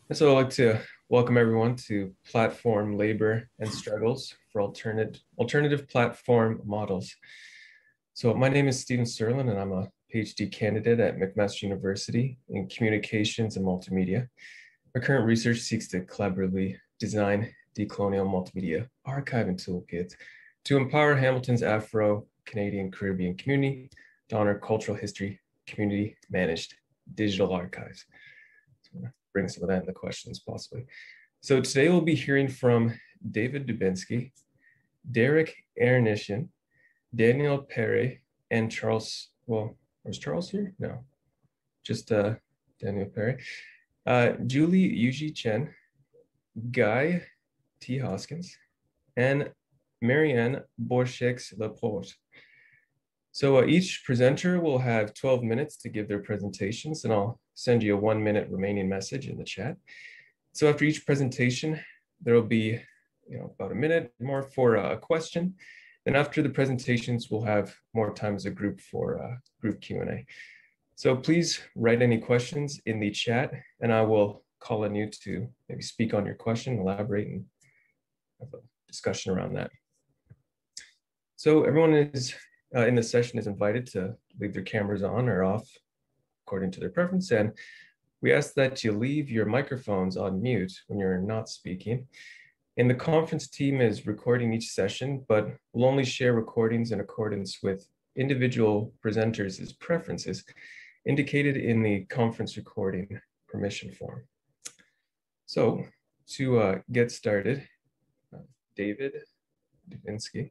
So I'd like to welcome everyone to Platform Labor and Struggles for Alternative Platform Models. So my name is Stephen Surlin, and I'm a PhD candidate at McMaster University in Communications and Multimedia. My current research seeks to collaboratively design decolonial multimedia archive and toolkits to empower Hamilton's Afro-Canadian Caribbean community to honor cultural history, community-managed digital archives. So bring some of that in the questions possibly. So today we'll be hearing from David Dubinski, Derek Hrynyshyn, Daniel Paré, and Charles, well, was Charles here? No, just Daniel Paré. Julie Yujie Chen, Guy T. Hoskins, and Marianne Borchex-Laporte. So each presenter will have 12 minutes to give their presentations, and I'll send you a 1-minute remaining message in the chat. So after each presentation, there will be about a minute more for a question. Then after the presentations, we'll have more time as a group for group Q&A. So please write any questions in the chat, and I will call on you to maybe speak on your question, elaborate, and have a discussion around that. So everyone is in the session is invited to leave their cameras on or off according to their preference. And we ask that you leave your microphones on mute when you're not speaking. And the conference team is recording each session, but we'll only share recordings in accordance with individual presenters' preferences indicated in the conference recording permission form. So to get started, David Dubinski.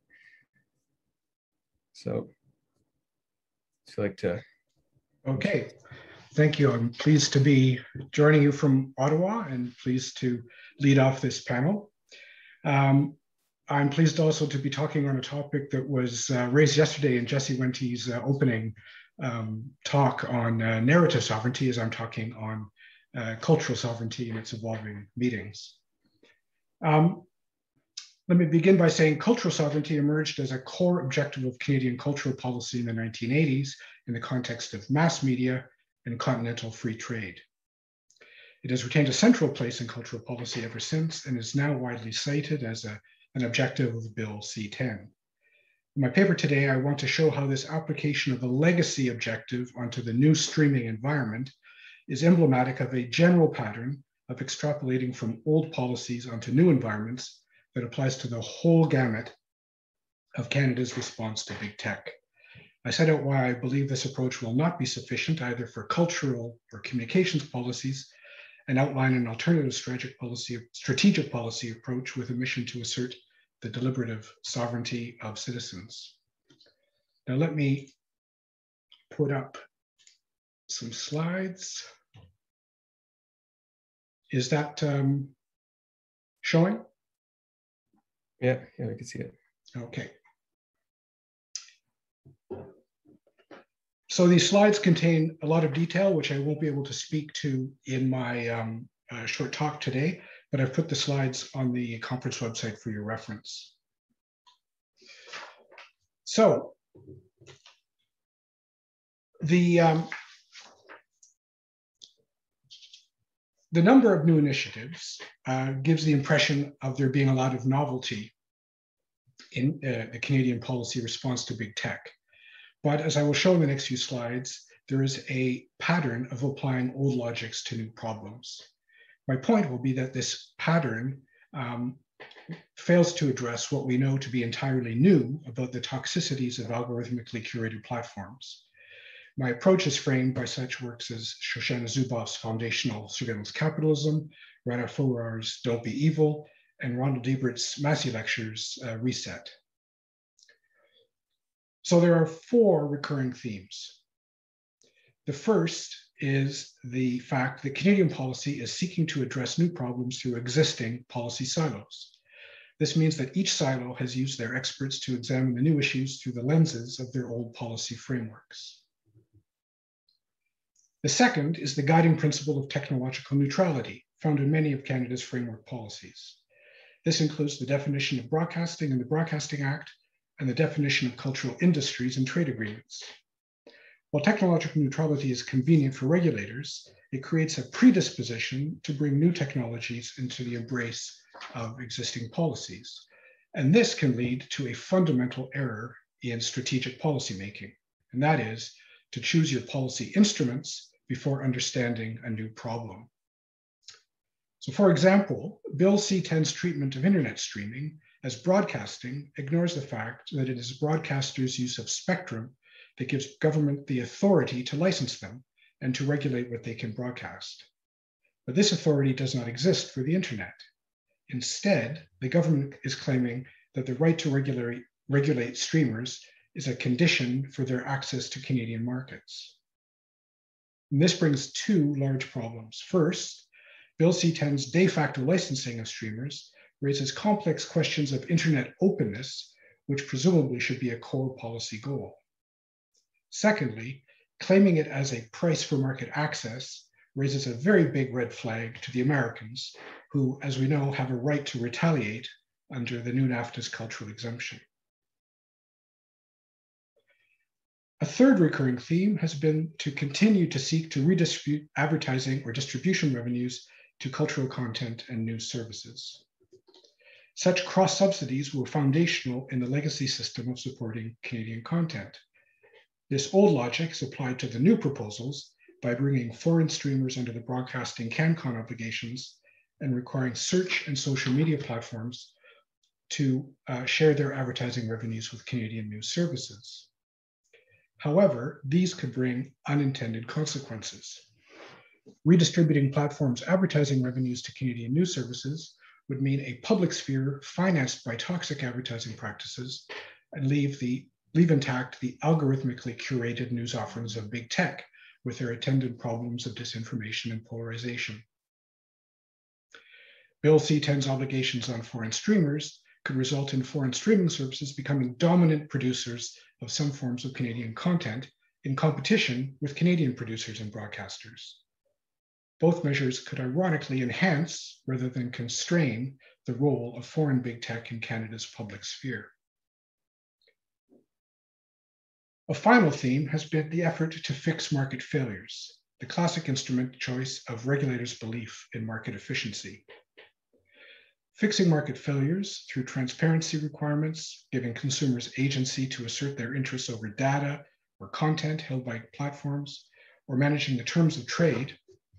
So, if you'd like to. Okay, thank you. I'm pleased to be joining you from Ottawa and pleased to lead off this panel. I'm pleased also to be talking on a topic that was raised yesterday in Jesse Wente's opening talk on narrative sovereignty, as I'm talking on cultural sovereignty and its evolving meetings. Let me begin by saying cultural sovereignty emerged as a core objective of Canadian cultural policy in the 1980s in the context of mass media and continental free trade. It has retained a central place in cultural policy ever since and is now widely cited as an objective of Bill C-10. In my paper today, I want to show how this application of a legacy objective onto the new streaming environment is emblematic of a general pattern of extrapolating from old policies onto new environments that applies to the whole gamut of Canada's response to big tech. I set out why I believe this approach will not be sufficient either for cultural or communications policies, and outline an alternative strategic policy approach with a mission to assert the deliberative sovereignty of citizens. Now let me put up some slides. Is that showing? Yeah, we can see it. Okay. So these slides contain a lot of detail, which I won't be able to speak to in my short talk today, but I've put the slides on the conference website for your reference. So the number of new initiatives gives the impression of there being a lot of novelty in the Canadian policy response to big tech. But as I will show in the next few slides, there is a pattern of applying old logics to new problems. My point will be that this pattern fails to address what we know to be entirely new about the toxicities of algorithmically curated platforms. My approach is framed by such works as Shoshana Zuboff's Foundational Surveillance Capitalism, Rana Forar's Don't Be Evil, and Ronald Ebert's Massey Lectures, Reset. So there are 4 recurring themes. The first is the fact that Canadian policy is seeking to address new problems through existing policy silos. This means that each silo has used their experts to examine the new issues through the lenses of their old policy frameworks. The second is the guiding principle of technological neutrality, found in many of Canada's framework policies. This includes the definition of broadcasting in the Broadcasting Act and the definition of cultural industries in trade agreements. While technological neutrality is convenient for regulators, it creates a predisposition to bring new technologies into the embrace of existing policies. And this can lead to a fundamental error in strategic policymaking, and that is to choose your policy instruments before understanding a new problem. So for example, Bill C-10's treatment of internet streaming as broadcasting ignores the fact that it is broadcasters' use of spectrum that gives government the authority to license them and to regulate what they can broadcast. But this authority does not exist for the internet. Instead, the government is claiming that the right to regulate streamers is a condition for their access to Canadian markets. And this brings two large problems. First, Bill C-10's de facto licensing of streamers raises complex questions of internet openness, which presumably should be a core policy goal. Secondly, claiming it as a price for market access raises a very big red flag to the Americans, who, as we know, have a right to retaliate under the new NAFTA's cultural exemption. A third recurring theme has been to continue to seek to redistribute advertising or distribution revenues to cultural content and news services. Such cross-subsidies were foundational in the legacy system of supporting Canadian content. This old logic is applied to the new proposals by bringing foreign streamers under the broadcasting CanCon obligations and requiring search and social media platforms to share their advertising revenues with Canadian news services. However, these could bring unintended consequences. Redistributing platforms' advertising revenues to Canadian news services would mean a public sphere financed by toxic advertising practices and leave intact the algorithmically curated news offerings of big tech with their attendant problems of disinformation and polarization. Bill C-10's obligations on foreign streamers could result in foreign streaming services becoming dominant producers of some forms of Canadian content in competition with Canadian producers and broadcasters. Both measures could ironically enhance rather than constrain the role of foreign big tech in Canada's public sphere. A final theme has been the effort to fix market failures, the classic instrument choice of regulators' belief in market efficiency. Fixing market failures through transparency requirements, giving consumers agency to assert their interests over data or content held by platforms, or managing the terms of trade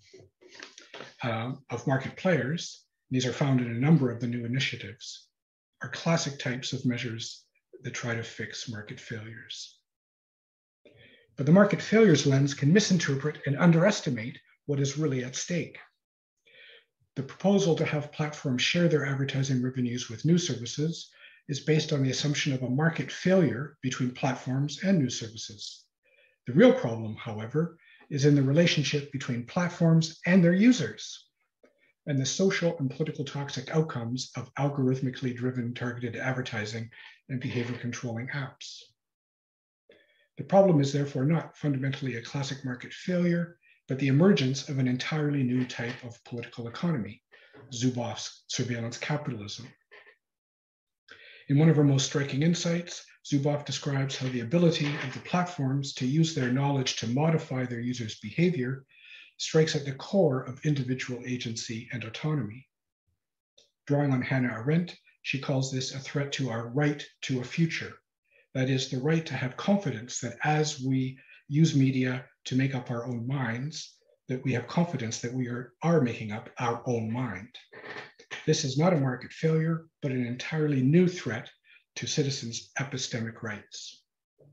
of market players, these are found in a number of the new initiatives, are classic types of measures that try to fix market failures. But the market failures lens can misinterpret and underestimate what is really at stake. The proposal to have platforms share their advertising revenues with news services is based on the assumption of a market failure between platforms and news services. The real problem, however, is in the relationship between platforms and their users, and the social and political toxic outcomes of algorithmically driven targeted advertising and behavior controlling apps. The problem is therefore not fundamentally a classic market failure, but the emergence of an entirely new type of political economy, Zuboff's surveillance capitalism. In one of her most striking insights, Zuboff describes how the ability of the platforms to use their knowledge to modify their users' behavior strikes at the core of individual agency and autonomy. Drawing on Hannah Arendt, she calls this a threat to our right to a future. That is, the right to have confidence that as we use media to make up our own minds, that we have confidence that we are making up our own mind. This is not a market failure, but an entirely new threat to citizens' epistemic rights.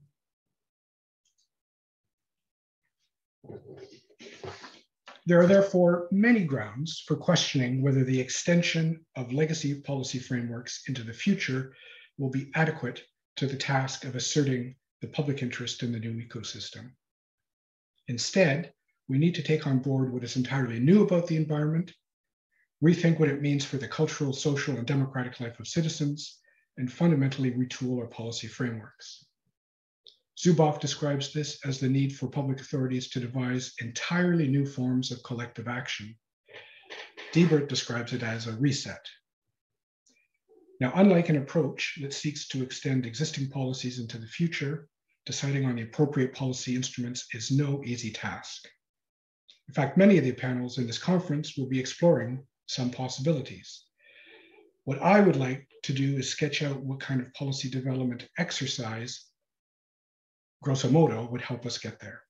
There are therefore many grounds for questioning whether the extension of legacy policy frameworks into the future will be adequate to the task of asserting the public interest in the new ecosystem. Instead, we need to take on board what is entirely new about the environment, rethink what it means for the cultural, social, and democratic life of citizens, and fundamentally retool our policy frameworks. Zuboff describes this as the need for public authorities to devise entirely new forms of collective action. Diebert describes it as a reset. Now, unlike an approach that seeks to extend existing policies into the future, deciding on the appropriate policy instruments is no easy task. In fact, many of the panels in this conference will be exploring some possibilities. What I would like to do is sketch out what kind of policy development exercise, grosso modo, would help us get there.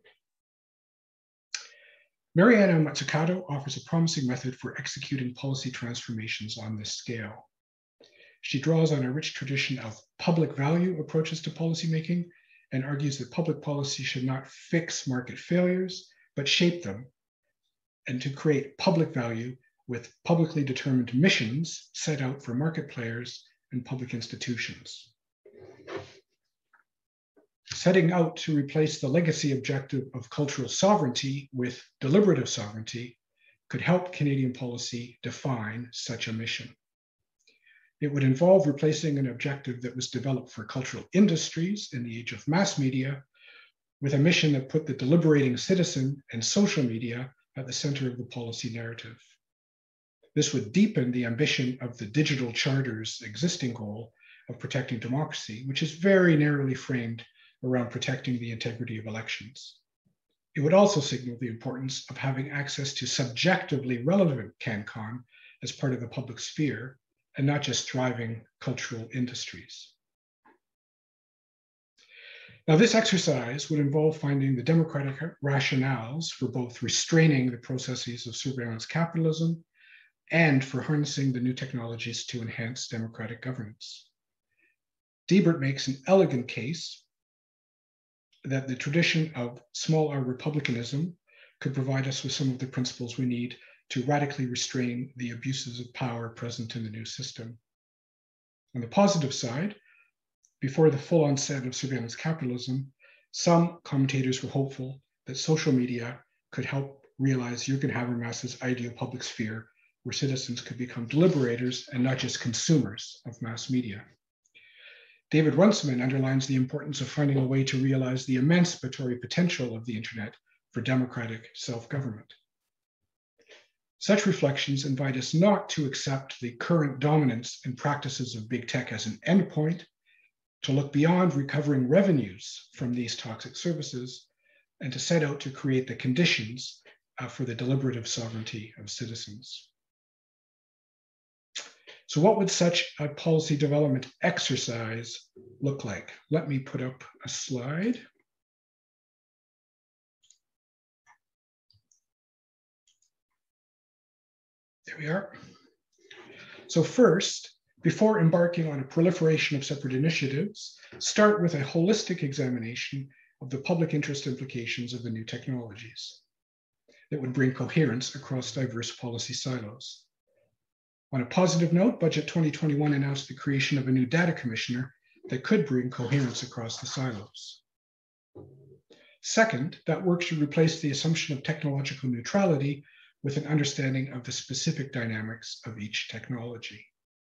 Mariana Mazzucato offers a promising method for executing policy transformations on this scale. She draws on a rich tradition of public value approaches to policymaking and argues that public policy should not fix market failures, but shape them, and to create public value with publicly determined missions set out for market players and public institutions. Setting out to replace the legacy objective of cultural sovereignty with deliberative sovereignty could help Canadian policy define such a mission. It would involve replacing an objective that was developed for cultural industries in the age of mass media with a mission that put the deliberating citizen and social media at the center of the policy narrative. This would deepen the ambition of the digital charter's existing goal of protecting democracy, which is very narrowly framed around protecting the integrity of elections. It would also signal the importance of having access to subjectively relevant CanCon as part of the public sphere and not just thriving cultural industries. Now, this exercise would involve finding the democratic rationales for both restraining the processes of surveillance capitalism and for harnessing the new technologies to enhance democratic governance. Debert makes an elegant case that the tradition of small r republicanism could provide us with some of the principles we need to radically restrain the abuses of power present in the new system. On the positive side, before the full onset of surveillance capitalism, some commentators were hopeful that social media could help realize Jürgen Habermas's ideal public sphere where citizens could become deliberators and not just consumers of mass media. David Runciman underlines the importance of finding a way to realize the emancipatory potential of the internet for democratic self-government. Such reflections invite us not to accept the current dominance and practices of big tech as an endpoint, to look beyond recovering revenues from these toxic services, and to set out to create the conditions for the deliberative sovereignty of citizens. So what would such a policy development exercise look like? Let me put up a slide. There we are. So first, before embarking on a proliferation of separate initiatives, start with a holistic examination of the public interest implications of the new technologies that would bring coherence across diverse policy silos. On a positive note, Budget 2021 announced the creation of a new data commissioner that could bring coherence across the silos. Second, that work should replace the assumption of technological neutrality with an understanding of the specific dynamics of each technology.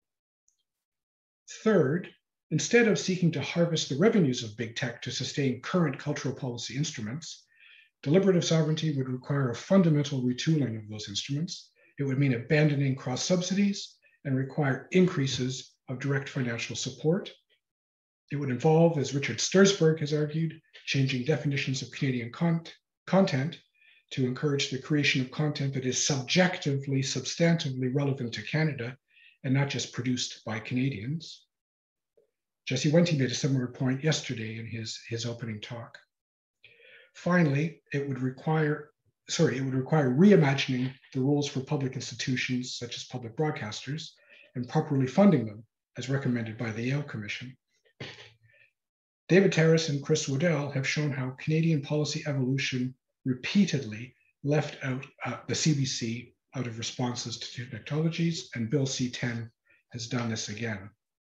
Third, instead of seeking to harvest the revenues of big tech to sustain current cultural policy instruments, deliberative sovereignty would require a fundamental retooling of those instruments. It would mean abandoning cross-subsidies and require increases of direct financial support. It would involve, as Richard Sturzberg has argued, changing definitions of Canadian content to encourage the creation of content that is subjectively, substantively relevant to Canada and not just produced by Canadians. Jesse Wente made a similar point yesterday in his opening talk. Finally, it would require reimagining the rules for public institutions such as public broadcasters and properly funding them as recommended by the Yale Commission. David Terrace and Chris Waddell have shown how Canadian policy evolution repeatedly left out the CBC out of responses to new technologies, and Bill C-10 has done this again.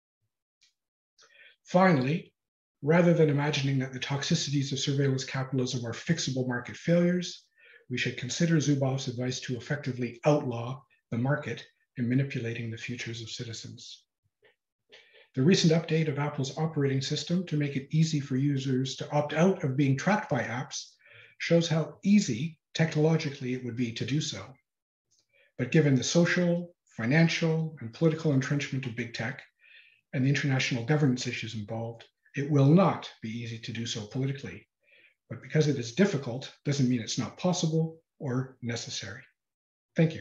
Finally, rather than imagining that the toxicities of surveillance capitalism are fixable market failures, we should consider Zuboff's advice to effectively outlaw the market in manipulating the futures of citizens. The recent update of Apple's operating system to make it easy for users to opt out of being tracked by apps shows how easy technologically it would be to do so. But given the social, financial, and political entrenchment of big tech and the international governance issues involved, it will not be easy to do so politically. But because it is difficult doesn't mean it's not possible, or necessary. Thank you.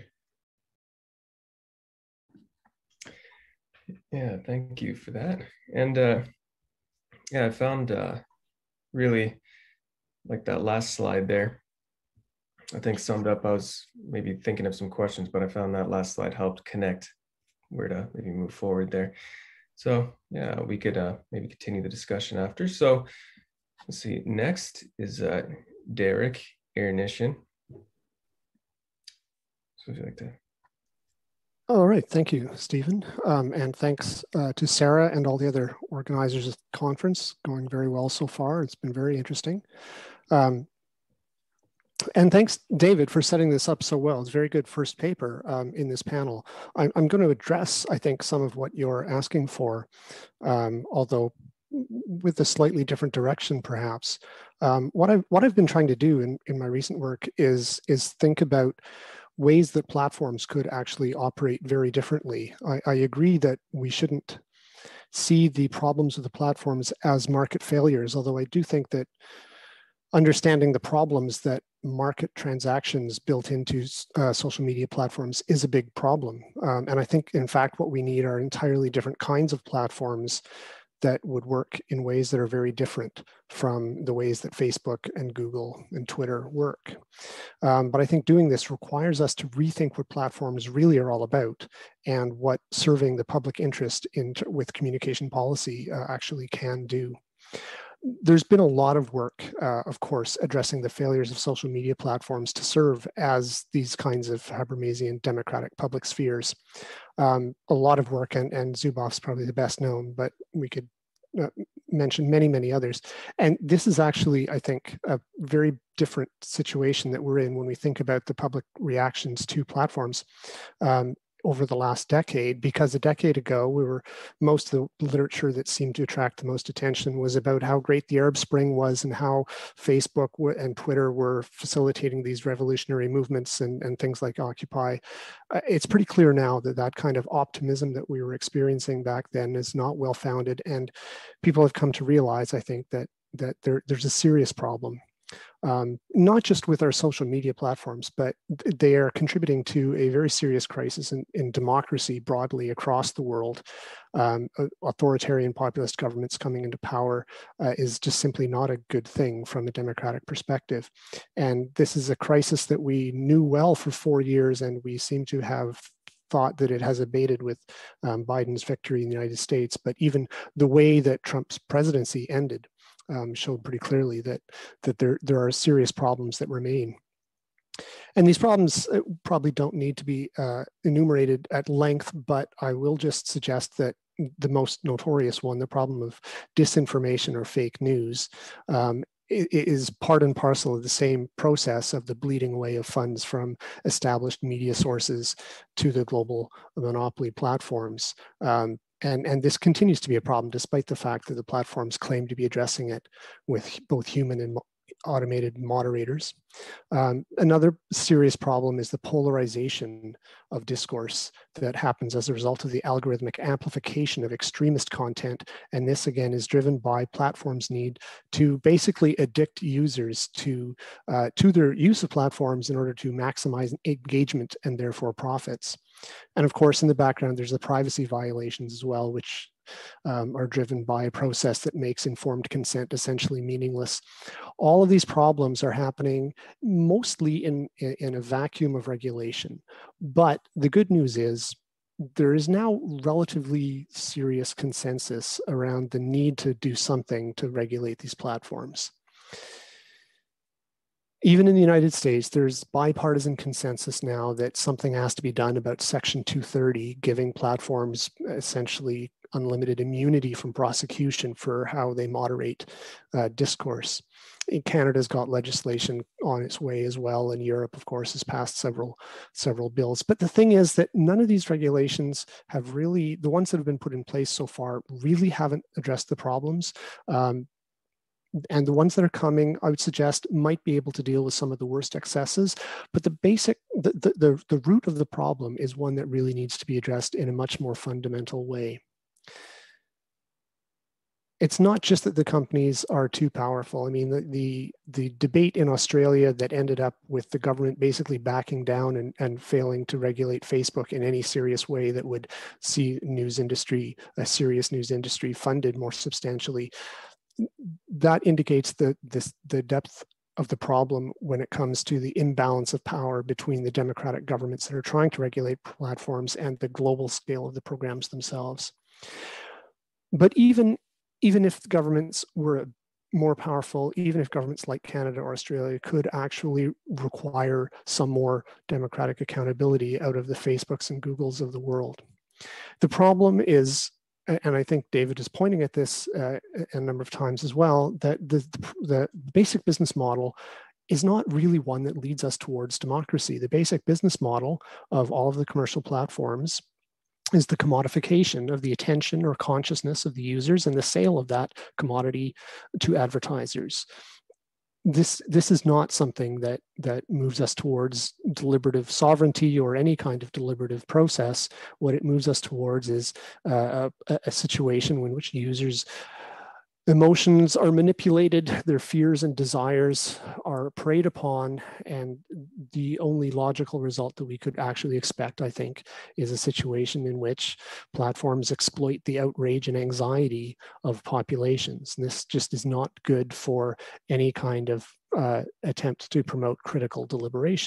Yeah, thank you for that. And yeah, I found really like that last slide there. I think summed up, I was maybe thinking of some questions, but I found that last slide helped connect where to maybe move forward there. So yeah, we could maybe continue the discussion after. So let's see, next is Derek Hrynyshyn. So would you like to? All right, thank you, Stephen. And thanks to Sarah and all the other organizers of the conference. Going very well so far. It's been very interesting. And thanks, David, for setting this up so well. It's a very good first paper in this panel. I'm going to address, I think, some of what you're asking for, although with a slightly different direction, perhaps. What I've been trying to do in my recent work is think about ways that platforms could actually operate very differently. I agree that we shouldn't see the problems of the platforms as market failures, although I do think that understanding the problems that market transactions built into social media platforms is a big problem. And I think, in fact, what we need are entirely different kinds of platforms that would work in ways that are very different from the ways that Facebook and Google and Twitter work. But I think doing this requires us to rethink what platforms really are all about and what serving the public interest with communication policy actually can do. There's been a lot of work, of course, addressing the failures of social media platforms to serve as these kinds of Habermasian democratic public spheres. A lot of work, and Zuboff's probably the best known, but we could mention many, many others. And this is actually, I think, a very different situation that we're in when we think about the public reactions to platforms. Over the last decade, because a decade ago, most of the literature that seemed to attract the most attention was about how great the Arab Spring was and how Facebook and Twitter were facilitating these revolutionary movements and things like Occupy. It's pretty clear now that that kind of optimism that we were experiencing back then is not well-founded, and people have come to realize, I think, that there's a serious problem. Not just with our social media platforms, but they are contributing to a very serious crisis in democracy broadly across the world. Authoritarian populist governments coming into power is just simply not a good thing from a democratic perspective. And this is a crisis that we knew well for 4 years, and we seem to have thought that it has abated with Biden's victory in the United States. But even the way that Trump's presidency ended showed pretty clearly that there are serious problems that remain. And these problems probably don't need to be enumerated at length, but I will just suggest that the most notorious one, the problem of disinformation or fake news, is part and parcel of the same process of the bleeding away of funds from established media sources to the global monopoly platforms. And this continues to be a problem, despite the fact that the platforms claim to be addressing it with both human and automated moderators. Another serious problem is the polarization of discourse that happens as a result of the algorithmic amplification of extremist content. And this, again, is driven by platforms' need to basically addict users to their use of platforms in order to maximize engagement and therefore profits. And of course, in the background, there's the privacy violations as well, which are driven by a process that makes informed consent essentially meaningless. All of these problems are happening mostly in a vacuum of regulation. But the good news is there is now relatively serious consensus around the need to do something to regulate these platforms. Even in the United States, there's bipartisan consensus now that something has to be done about Section 230, giving platforms essentially unlimited immunity from prosecution for how they moderate discourse. Canada's got legislation on its way as well, and Europe, of course, has passed several bills. But the thing is that none of these regulations have really, the ones that have been put in place so far, really haven't addressed the problems. And the ones that are coming, I would suggest, might be able to deal with some of the worst excesses. But the root of the problem is one that really needs to be addressed in a much more fundamental way. it's not just that the companies are too powerful. I mean, the debate in Australia that ended up with the government basically backing down and failing to regulate Facebook in any serious way that would see a serious news industry funded more substantially, that indicates the depth of the problem when it comes to the imbalance of power between the democratic governments that are trying to regulate platforms and the global scale of the programs themselves. But even if governments were more powerful, even if governments like Canada or Australia could actually require some more democratic accountability out of the Facebooks and Googles of the world, the problem is, and I think David is pointing at this a number of times as well, that the basic business model is not really one that leads us towards democracy. The basic business model of all of the commercial platforms is the commodification of the attention or consciousness of the users and the sale of that commodity to advertisers. This is not something that moves us towards deliberative sovereignty or any kind of deliberative process. What it moves us towards is a situation in which users' emotions are manipulated, their fears and desires are preyed upon, and the only logical result that we could actually expect, I think, is a situation in which platforms exploit the outrage and anxiety of populations. And this just is not good for any kind of attempt to promote critical deliberation.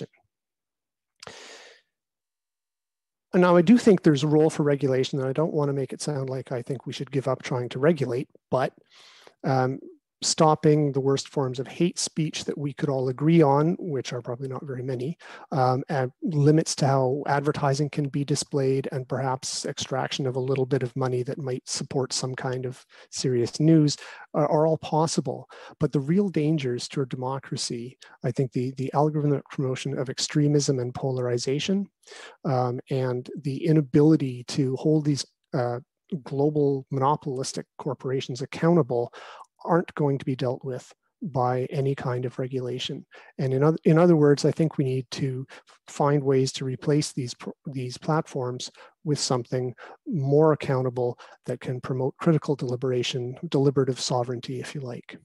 And now I do think there's a role for regulation, and I don't want to make it sound like I think we should give up trying to regulate, but stopping the worst forms of hate speech that we could all agree on, which are probably not very many, and limits to how advertising can be displayed, and perhaps extraction of a little bit of money that might support some kind of serious news are all possible. But the real dangers to a democracy, I think the algorithmic promotion of extremism and polarization, and the inability to hold these global monopolistic corporations accountable aren't going to be dealt with by any kind of regulation. And in other words, I think we need to find ways to replace these platforms with something more accountable that can promote critical deliberation, deliberative sovereignty, if you like.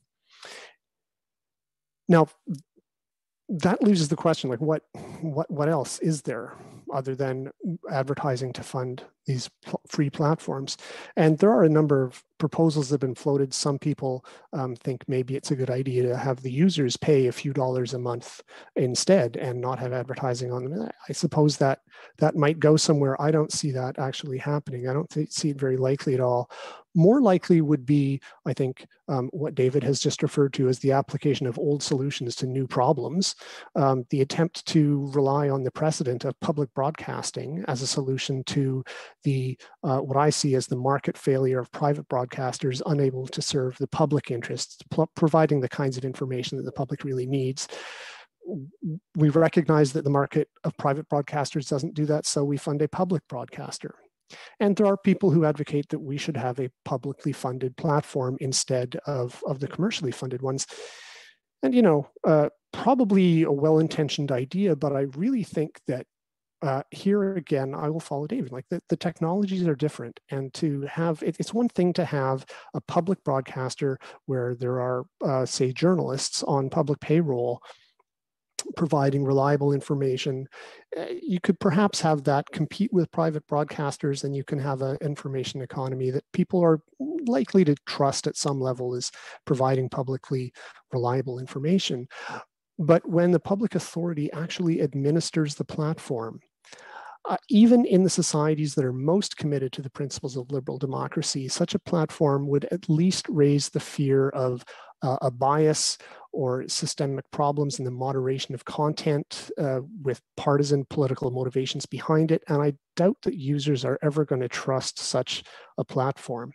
Now, that leaves us the question, like what else is there other than advertising to fund these free platforms? And there are a number of proposals that have been floated. Some people think maybe it's a good idea to have the users pay a few dollars a month instead and not have advertising on them. I suppose that might go somewhere. I don't see that actually happening. I don't see it very likely at all. More likely would be, I think, what David has just referred to as the application of old solutions to new problems, the attempt to rely on the precedent of public broadcasting as a solution to the what I see as the market failure of private broadcasters unable to serve the public interests, providing the kinds of information that the public really needs. We recognize that the market of private broadcasters doesn't do that, so we fund a public broadcaster. And there are people who advocate that we should have a publicly funded platform instead of the commercially funded ones. And, probably a well-intentioned idea, but I really think that here again, I will follow David. Like the technologies are different, and to have it's one thing to have a public broadcaster where there are, say, journalists on public payroll providing reliable information. You could perhaps have that compete with private broadcasters, and you can have an information economy that people are likely to trust at some level is providing publicly reliable information. But when the public authority actually administers the platform, even in the societies that are most committed to the principles of liberal democracy, such a platform would at least raise the fear of a bias or systemic problems in the moderation of content with partisan political motivations behind it. And I doubt that users are ever going to trust such a platform.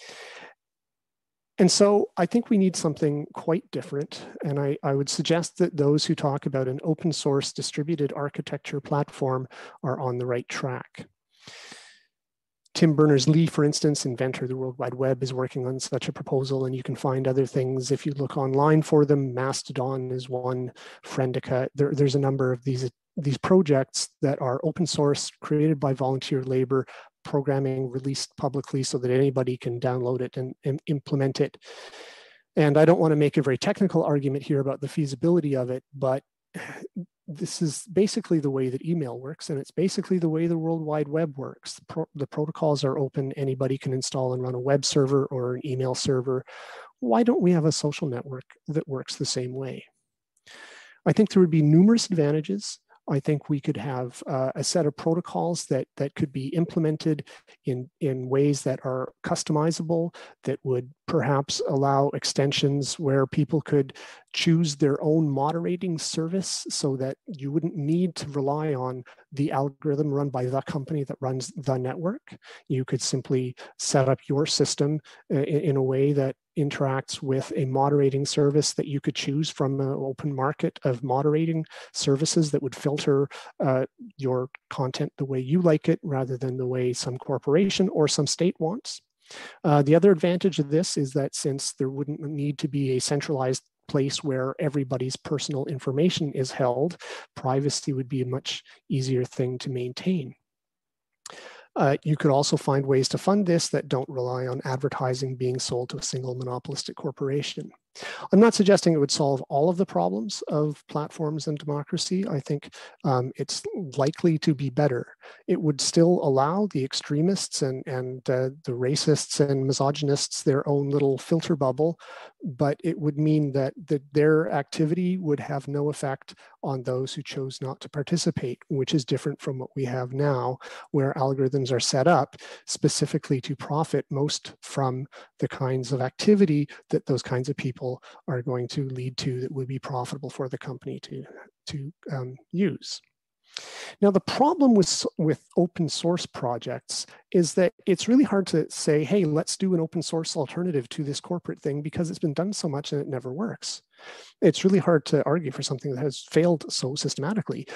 And so I think we need something quite different. And I would suggest that those who talk about an open source distributed architecture platform are on the right track. Tim Berners-Lee, for instance, inventor of the World Wide Web, is working on such a proposal, and you can find other things if you look online for them. Mastodon is one, Friendica. There's a number of these projects that are open source, created by volunteer labor, programming released publicly so that anybody can download it and implement it. And I don't want to make a very technical argument here about the feasibility of it, but this is basically the way that email works, and it's basically the way the World Wide Web works. The protocols are open. Anybody can install and run a web server or an email server. Why don't we have a social network that works the same way? I think there would be numerous advantages. I think we could have a set of protocols that could be implemented in ways that are customizable, that would perhaps allow extensions where people could choose their own moderating service so that you wouldn't need to rely on the algorithm run by the company that runs the network. You could simply set up your system in a way that interacts with a moderating service that you could choose from an open market of moderating services that would filter your content the way you like it rather than the way some corporation or some state wants. The other advantage of this is that since there wouldn't need to be a centralized place where everybody's personal information is held, privacy would be a much easier thing to maintain. You could also find ways to fund this that don't rely on advertising being sold to a single monopolistic corporation. I'm not suggesting it would solve all of the problems of platforms and democracy. I think it's likely to be better. It would still allow the extremists and the racists and misogynists their own little filter bubble, but it would mean that their activity would have no effect on those who chose not to participate, which is different from what we have now, where algorithms are set up specifically to profit most from the kinds of activity that those kinds of people are going to lead to that would be profitable for the company to use. Now, the problem with open source projects is that it's really hard to say, hey, let's do an open source alternative to this corporate thing because it's been done so much and it never works. It's really hard to argue for something that has failed so systematically.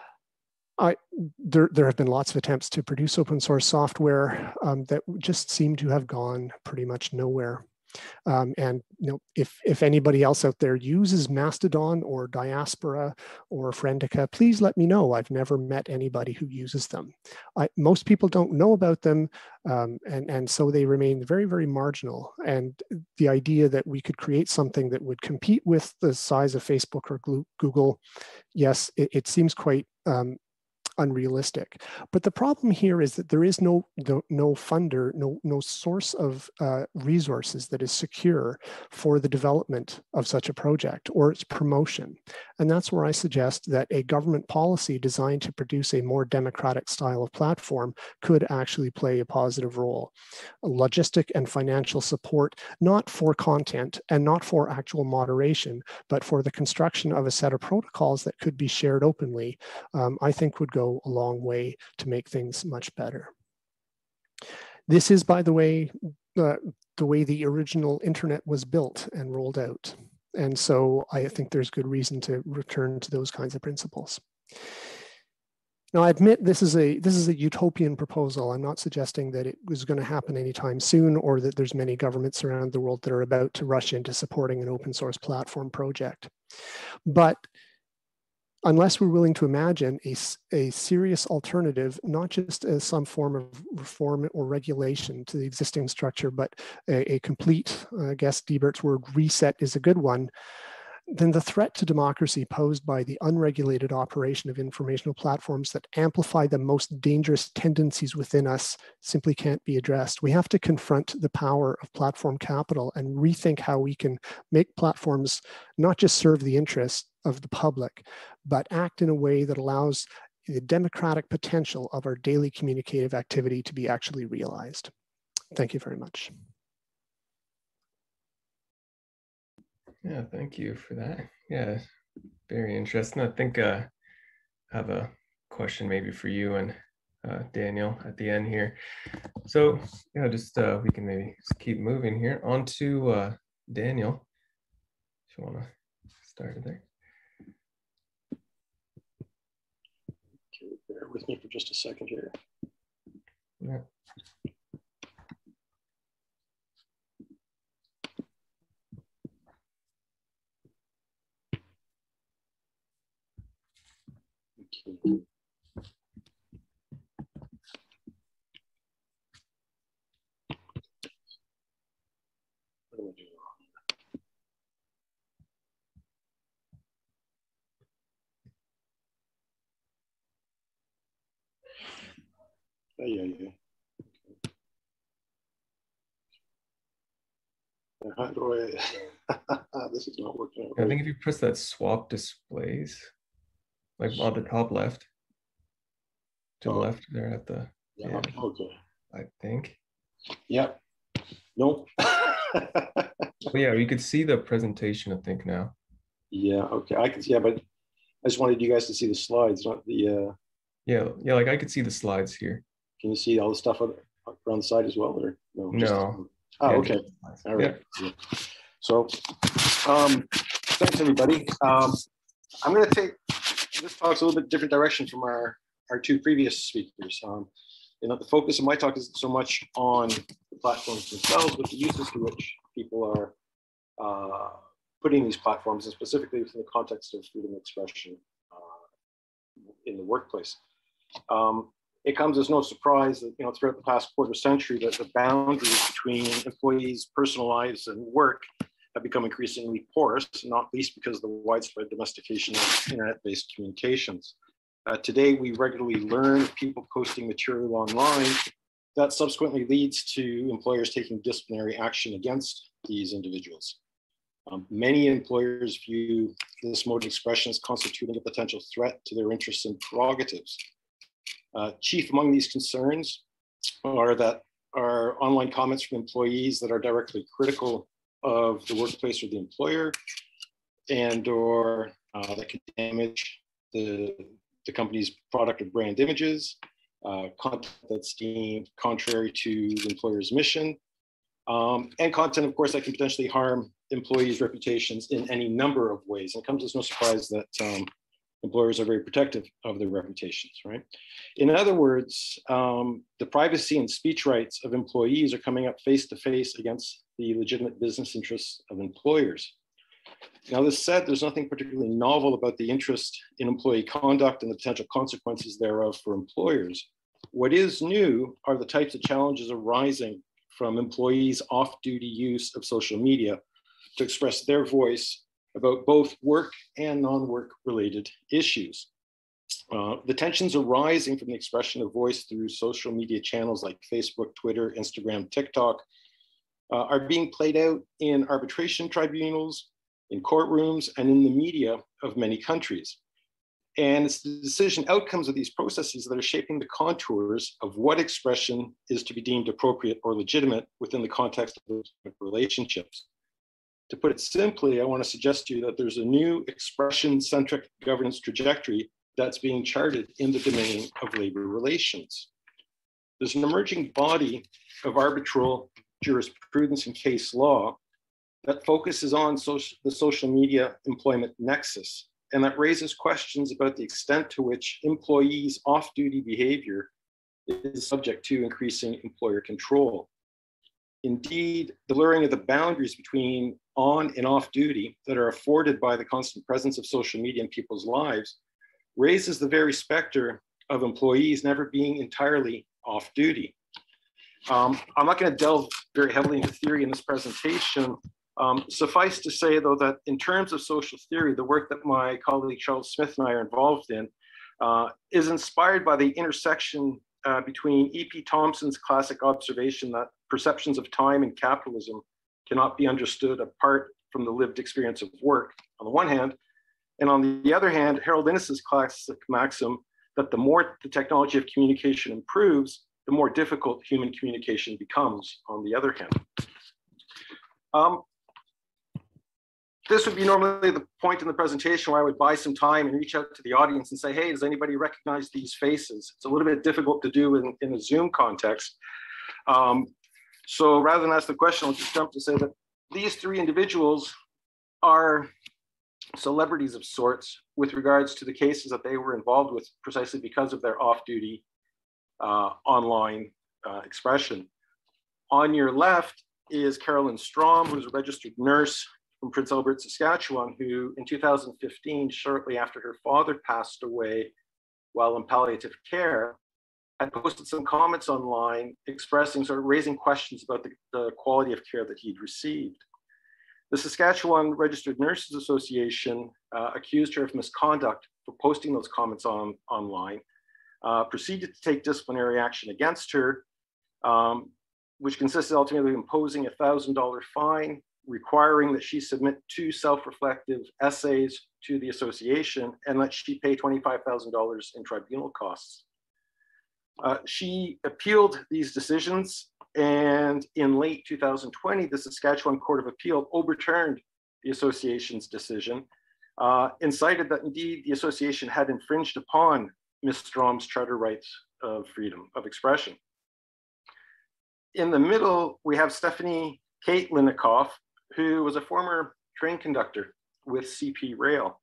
There have been lots of attempts to produce open source software that just seem to have gone pretty much nowhere. And if anybody else out there uses Mastodon or Diaspora or Friendica, please let me know. I've never met anybody who uses them. Most people don't know about them, and so they remain very, very marginal. And the idea that we could create something that would compete with the size of Facebook or Google, yes, it seems quite unrealistic. But the problem here is that there is no funder, no source of resources that is secure for the development of such a project or its promotion. And that's where I suggest that a government policy designed to produce a more democratic style of platform could actually play a positive role. Logistic and financial support, not for content and not for actual moderation, but for the construction of a set of protocols that could be shared openly, I think would go a long way to make things much better. This is, by the way the original internet was built and rolled out. And so I think there's good reason to return to those kinds of principles. Now, I admit this is a utopian proposal. I'm not suggesting that it was going to happen anytime soon or that there's many governments around the world that are about to rush into supporting an open source platform project. But unless we're willing to imagine a serious alternative, not just as some form of reform or regulation to the existing structure, but a complete, I guess Diebert's word, reset is a good one, then the threat to democracy posed by the unregulated operation of informational platforms that amplify the most dangerous tendencies within us simply can't be addressed. We have to confront the power of platform capital and rethink how we can make platforms not just serve the interests of the public, but act in a way that allows the democratic potential of our daily communicative activity to be actually realized. Thank you very much. Yeah, thank you for that. Yeah, very interesting. I think I have a question maybe for you and Daniel at the end here. So yeah, just we can maybe just keep moving here on to Daniel, if you want to start there. Okay, bear with me for just a second here. Yeah. Okay. Yeah. How do I? This is not working out. I think if you press that swap displays, like on the top left, to the left there at the. Yeah. Okay. I think. Yep. Nope. Well, yeah, you could see the presentation, I think, now. Yeah. Okay. I can see. Yeah, but I just wanted you guys to see the slides, not the. Yeah. Like I could see the slides here. Can you see all the stuff around the side as well, or no? No. Oh, yeah, okay. All right. Yeah. So, thanks everybody. I'm going to take this talk's a little bit different direction from our two previous speakers. The focus of my talk isn't so much on the platforms themselves, but the uses to which people are putting these platforms, and specifically within the context of freedom of expression in the workplace. It comes as no surprise that throughout the past quarter century that the boundaries between employees' personal lives and work have become increasingly porous, not least because of the widespread domestication of internet-based communications. Today, we regularly learn of people posting material online that subsequently leads to employers taking disciplinary action against these individuals. Many employers view this mode of expression as constituting a potential threat to their interests and prerogatives. Chief among these concerns are online comments from employees that are directly critical of the workplace or the employer, and or that could damage the company's product or brand images, content that's deemed contrary to the employer's mission, and content, of course, that can potentially harm employees' reputations in any number of ways. And it comes as no surprise that employers are very protective of their reputations, right? In other words, the privacy and speech rights of employees are coming up face to face against the legitimate business interests of employers. Now, this said, there's nothing particularly novel about the interest in employee conduct and the potential consequences thereof for employers. What is new are the types of challenges arising from employees' off-duty use of social media to express their voice about both work and non-work related issues. The tensions arising from the expression of voice through social media channels like Facebook, Twitter, Instagram, TikTok are being played out in arbitration tribunals, in courtrooms, and in the media of many countries. And it's the decision outcomes of these processes that are shaping the contours of what expression is to be deemed appropriate or legitimate within the context of relationships. To put it simply, I want to suggest to you that there's a new expression-centric governance trajectory that's being charted in the domain of labor relations. There's an emerging body of arbitral jurisprudence and case law that focuses on the social media employment nexus, and that raises questions about the extent to which employees' off-duty behavior is subject to increasing employer control. Indeed, the blurring of the boundaries between on and off duty that are afforded by the constant presence of social media in people's lives raises the very specter of employees never being entirely off duty. I'm not going to delve very heavily into theory in this presentation. Suffice to say, though, that in terms of social theory, the work that my colleague Charles Smith and I are involved in is inspired by the intersection between E.P. Thompson's classic observation that perceptions of time and capitalism cannot be understood apart from the lived experience of work, on the one hand, and on the other hand, Harold Innis's classic maxim that the more the technology of communication improves, the more difficult human communication becomes, on the other hand. This would be normally the point in the presentation where I would buy some time and reach out to the audience and say, hey, does anybody recognize these faces? It's a little bit difficult to do in a Zoom context. So rather than ask the question, I'll just jump to say that these three individuals are celebrities of sorts with regards to the cases that they were involved with precisely because of their off-duty online expression. On your left is Carolyn Strom, who's a registered nurse from Prince Albert, Saskatchewan, who in 2015, shortly after her father passed away while in palliative care, had posted some comments online expressing, sort of raising questions about the quality of care that he'd received. The Saskatchewan Registered Nurses Association accused her of misconduct for posting those comments online, proceeded to take disciplinary action against her, which consisted ultimately of imposing a $1,000 fine, requiring that she submit 2 self-reflective essays to the association and that she pay $25,000 in tribunal costs. She appealed these decisions, and in late 2020, the Saskatchewan Court of Appeal overturned the association's decision and cited that indeed the association had infringed upon Ms. Strom's charter rights of freedom of expression. In the middle, we have Stephanie Kate Linnikoff, who was a former train conductor with CP Rail.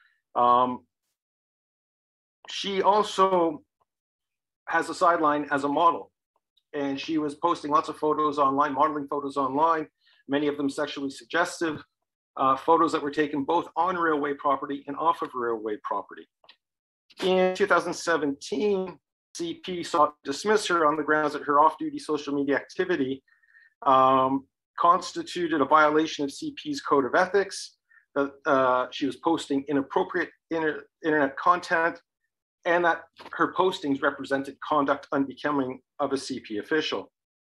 She also has a sideline as a model, and she was posting lots of photos online, modeling photos online, many of them sexually suggestive, photos that were taken both on railway property and off of railway property. In 2017, CP sought to dismiss her on the grounds that her off-duty social media activity constituted a violation of CP's code of ethics, that she was posting inappropriate internet content, and that her postings represented conduct unbecoming of a CP official.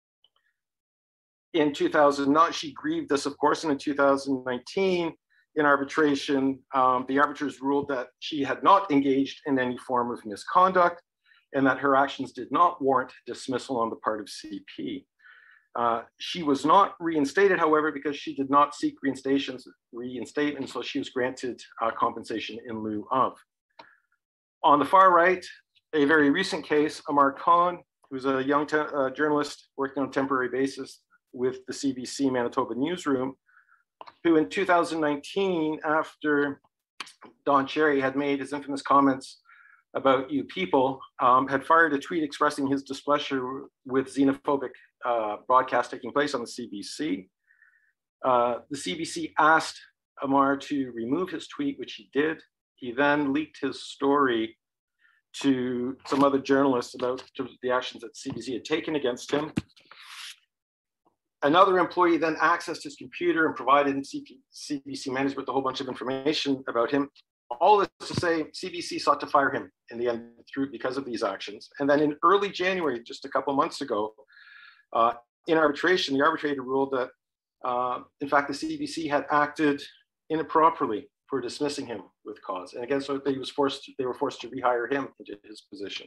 In 2009, she grieved this, of course, and in 2019, in arbitration, the arbiters ruled that she had not engaged in any form of misconduct and that her actions did not warrant dismissal on the part of CP. She was not reinstated, however, because she did not seek reinstatement, so she was granted compensation in lieu of. On the far right, a very recent case, Amar Khan, who's a young journalist working on a temporary basis with the CBC Manitoba newsroom, who in 2019, after Don Cherry had made his infamous comments about you people, had fired a tweet expressing his displeasure with xenophobic broadcast taking place on the CBC. The CBC asked Amar to remove his tweet, which he did. He then leaked his story to some other journalists about the actions that CBC had taken against him. Another employee then accessed his computer and provided CBC management a whole bunch of information about him. All this to say, CBC sought to fire him in the end because of these actions. And then in early January, just a couple months ago, in arbitration, the arbitrator ruled that, in fact, the CBC had acted inappropriately for dismissing him with cause. And again, so they were forced to rehire him into his position.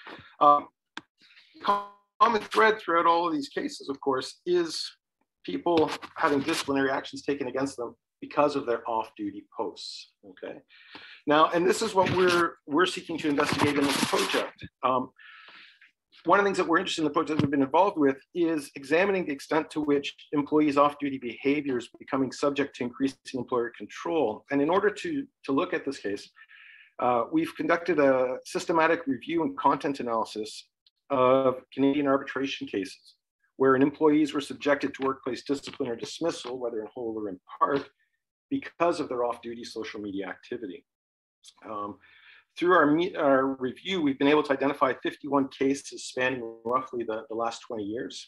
Common thread throughout all of these cases, of course, is people having disciplinary actions taken against them because of their off-duty posts. Okay. Now, and this is what we're seeking to investigate in this project. One of the things that we're interested in the project we've been involved with is examining the extent to which employees' off-duty behavior is becoming subject to increasing employer control. And in order to look at this case, we've conducted a systematic review and content analysis of Canadian arbitration cases where employees were subjected to workplace discipline or dismissal, whether in whole or in part, because of their off-duty social media activity. Through our review, we've been able to identify 51 cases spanning roughly the last 20 years.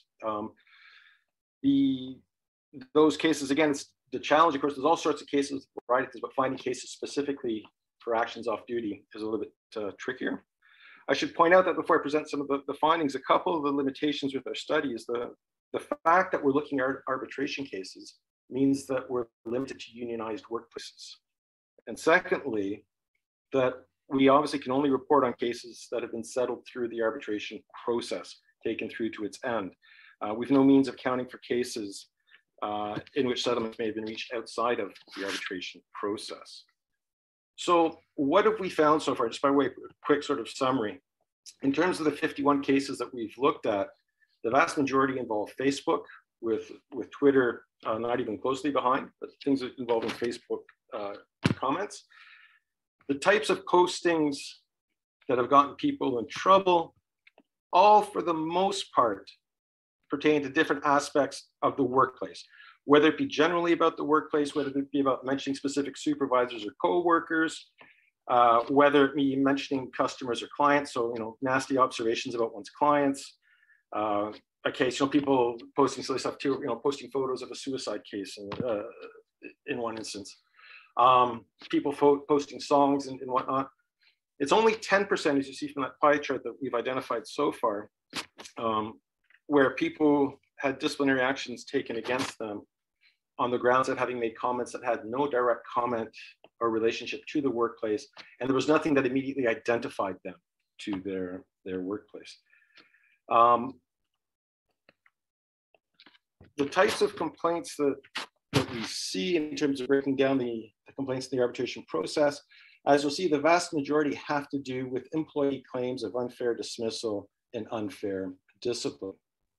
Those cases, again, it's the challenge, of course, there's all sorts of cases, right? But finding cases specifically for actions off duty is a little bit trickier. I should point out that before I present some of the findings, a couple of the limitations with our study is the fact that we're looking at arbitration cases means that we're limited to unionized workplaces. And secondly, that we obviously can only report on cases that have been settled through the arbitration process, taken through to its end. We've no means of counting for cases in which settlements may have been reached outside of the arbitration process. So what have we found so far, just by way of a quick sort of summary? In terms of the 51 cases that we've looked at, the vast majority involve Facebook, with Twitter not even closely behind, but things involving Facebook comments. The types of postings that have gotten people in trouble, all for the most part pertain to different aspects of the workplace, whether it be generally about the workplace, whether it be about mentioning specific supervisors or co-workers, whether it be mentioning customers or clients, so nasty observations about one's clients. Occasional people posting silly stuff too, posting photos of a suicide case in one instance. People posting songs and whatnot. It's only 10%, as you see from that pie chart, that we've identified so far, where people had disciplinary actions taken against them on the grounds of having made comments that had no direct comment or relationship to the workplace, and there was nothing that immediately identified them to their workplace. The types of complaints that we see in terms of breaking down the complaints in the arbitration process, as you'll see, the vast majority have to do with employee claims of unfair dismissal and unfair discipline.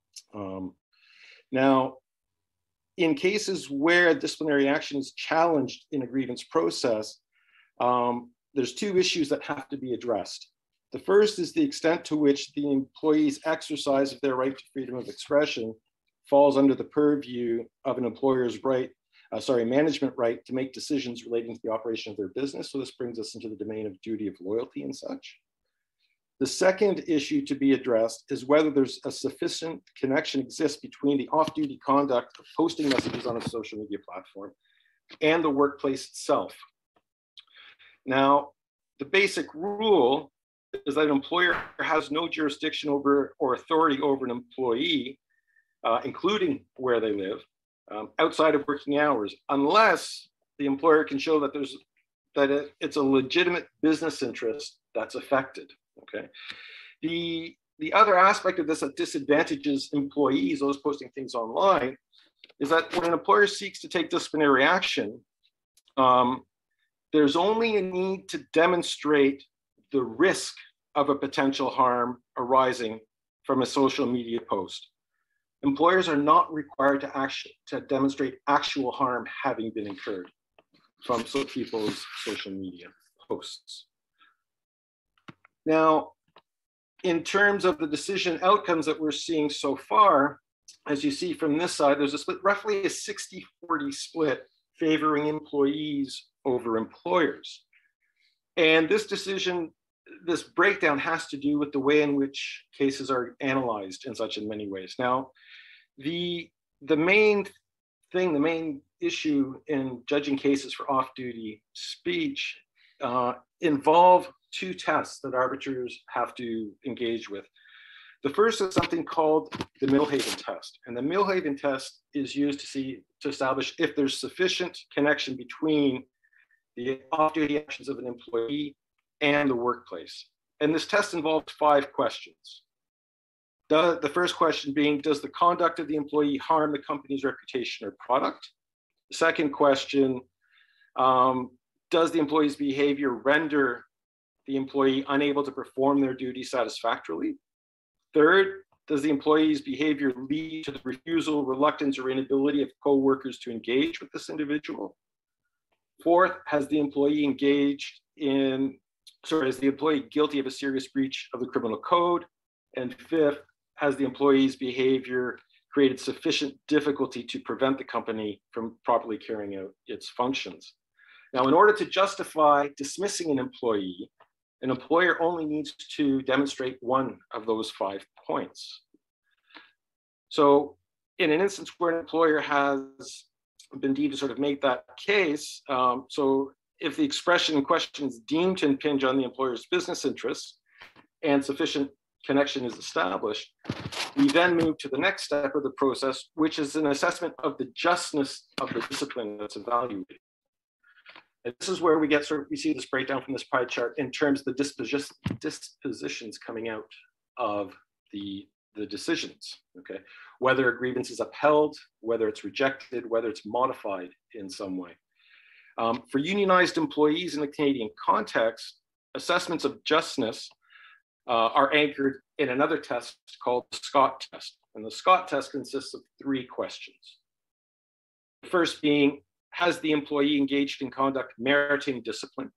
Now, in cases where disciplinary action is challenged in a grievance process, there's two issues that have to be addressed. The first is the extent to which the employee's exercise of their right to freedom of expression falls under the purview of an employer's management right to make decisions relating to the operation of their business. So this brings us into the domain of duty of loyalty and such. The second issue to be addressed is whether there's a sufficient connection exists between the off-duty conduct of posting messages on a social media platform and the workplace itself. Now, the basic rule is that an employer has no jurisdiction over or authority over an employee, including where they live, outside of working hours, unless the employer can show that it's a legitimate business interest that's affected. Okay. The other aspect of this that disadvantages employees, those posting things online, is that when an employer seeks to take disciplinary action, there's only a need to demonstrate the risk of a potential harm arising from a social media post. Employers are not required to demonstrate actual harm having been incurred from people's social media posts. Now, in terms of the decision outcomes that we're seeing so far, as you see from this side, there's a split, roughly a 60-40 split favoring employees over employers. And this breakdown has to do with the way in which cases are analyzed and such in many ways. Now, the main issue in judging cases for off-duty speech involve two tests that arbiters have to engage with. The first is something called the Millhaven test. And the Millhaven test is used to establish if there's sufficient connection between the off-duty actions of an employee and the workplace. And this test involves 5 questions. The first question being, does the conduct of the employee harm the company's reputation or product? The second question, does the employee's behavior render the employee unable to perform their duties satisfactorily? Third, does the employee's behavior lead to the refusal, reluctance, or inability of co-workers to engage with this individual? Fourth, is the employee guilty of a serious breach of the criminal code? And fifth, has the employee's behavior created sufficient difficulty to prevent the company from properly carrying out its functions? Now, in order to justify dismissing an employee, an employer only needs to demonstrate one of those 5 points. So in an instance where an employer has been deemed to sort of make that case, so if the expression in question is deemed to impinge on the employer's business interests and sufficient connection is established, we then move to the next step of the process, which is an assessment of the justness of the discipline that's evaluated. And this is where we see this breakdown from this pie chart in terms of the dispositions coming out of the decisions, okay? Whether a grievance is upheld, whether it's rejected, whether it's modified in some way. For unionized employees in the Canadian context, assessments of justness are anchored in another test called the Scott test. And the Scott test consists of 3 questions. The first being, has the employee engaged in conduct meriting discipline?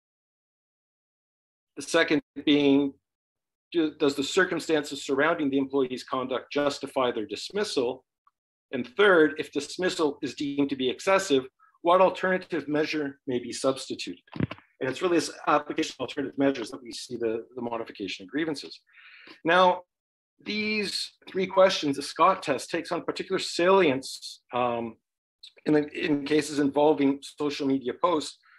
The second being, does the circumstances surrounding the employee's conduct justify their dismissal? And third, if dismissal is deemed to be excessive, what alternative measure may be substituted? And it's really this application of alternative measures that we see the modification of grievances. Now, these 3 questions, the Scott test takes on particular salience in cases involving social media posts,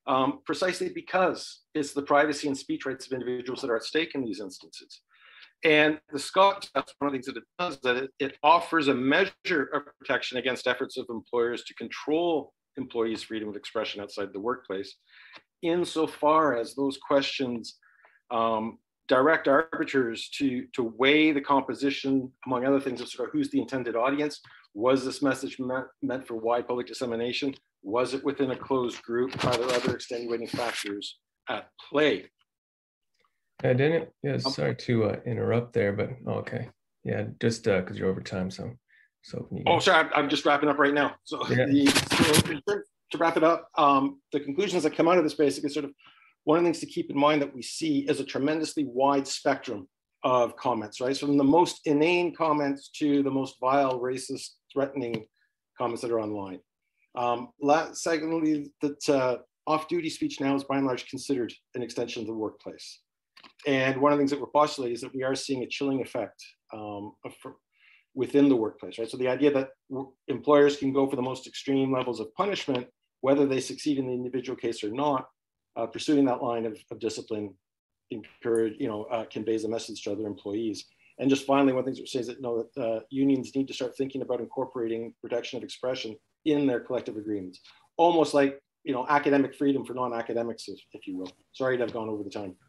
precisely because it's the privacy and speech rights of individuals that are at stake in these instances. And the Scott test, one of the things that it does is that it offers a measure of protection against efforts of employers to control employees' freedom of expression outside the workplace, insofar as those questions direct arbiters to weigh the composition, among other things, of sort of who's the intended audience. Was this message meant for wide public dissemination? Was it within a closed group? Are there other extenuating factors at play? I didn't, yeah, sorry to interrupt there, but okay. Yeah, just because you're over time, so. Oh, sorry, I'm just wrapping up right now. So, yeah. To wrap it up, the conclusions that come out of this basically sort of, one of the things to keep in mind that we see is a tremendously wide spectrum of comments, right? From the most inane comments to the most vile, racist, threatening comments that are online. Secondly, that off-duty speech now is by and large considered an extension of the workplace. And one of the things that we're postulating is that we are seeing a chilling effect within the workplace, right? So the idea that employers can go for the most extreme levels of punishment, whether they succeed in the individual case or not, pursuing that line of discipline conveys a message to other employees. And just finally, one thing that says that unions need to start thinking about incorporating protection of expression in their collective agreements, almost like academic freedom for non-academics, if you will. Sorry to have gone over the time.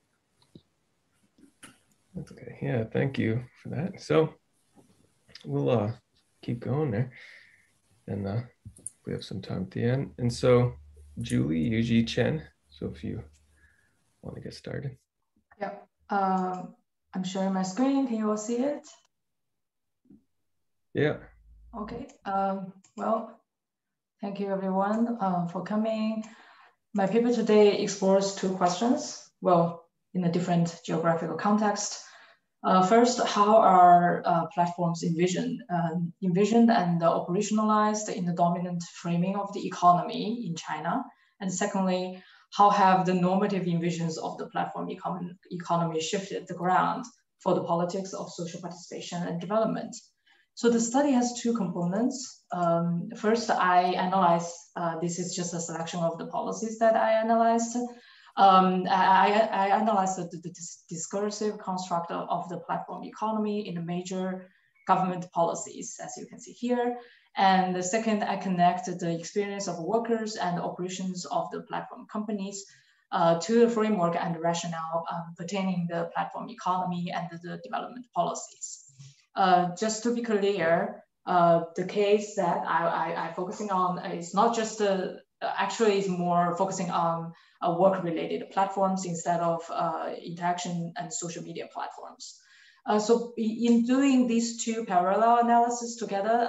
That's okay. Yeah, thank you for that. So we'll keep going there, and we have some time at the end. And so Julie, Yujie, Chen. So if you want to get started. Yeah, I'm sharing my screen. Can you all see it? Yeah. Okay. Well, thank you everyone for coming. My paper today explores two questions. Well, in a different geographical context. First, how are platforms envisioned and operationalized in the dominant framing of the economy in China? And secondly, how have the normative envisions of the platform economy shifted the ground for the politics of social participation and development? So the study has two components. First, I analyze, this is just a selection of the policies that I analyzed. I analyzed the discursive construct of the platform economy in the major government policies, as you can see here. And the second, I connected the experience of workers and operations of the platform companies to the framework and rationale pertaining the platform economy and the development policies. Just to be clear, the case that I'm focusing on is not just actually is more focusing on work-related platforms instead of interaction and social media platforms. So in doing these two parallel analyses together,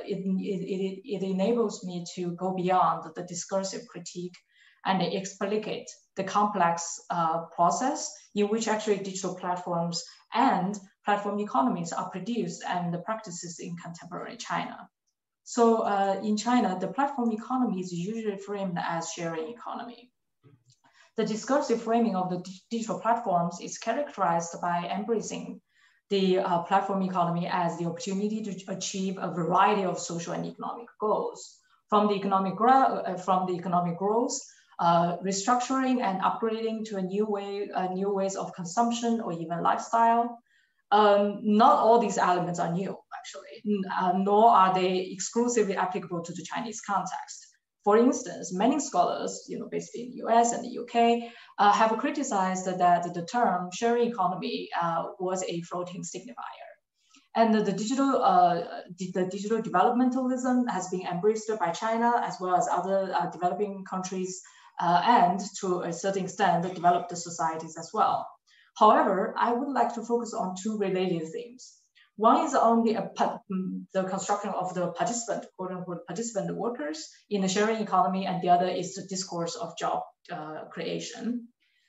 it enables me to go beyond the discursive critique and explicate the complex process in which actually digital platforms and platform economies are produced and the practices in contemporary China. So in China, the platform economy is usually framed as sharing economy. The discursive framing of the digital platforms is characterized by embracing the platform economy as the opportunity to achieve a variety of social and economic goals, from the economic growth, restructuring and upgrading to new ways of consumption or even lifestyle. Not all these elements are new, actually, nor are they exclusively applicable to the Chinese context. For instance, many scholars, based in the US and the UK, have criticized that the term sharing economy was a floating signifier. And the digital developmentalism has been embraced by China as well as other developing countries and to a certain extent, the developed societies as well. However, I would like to focus on two related themes. One is on the construction of the participant, quote unquote, participant workers in the sharing economy, and the other is the discourse of job creation.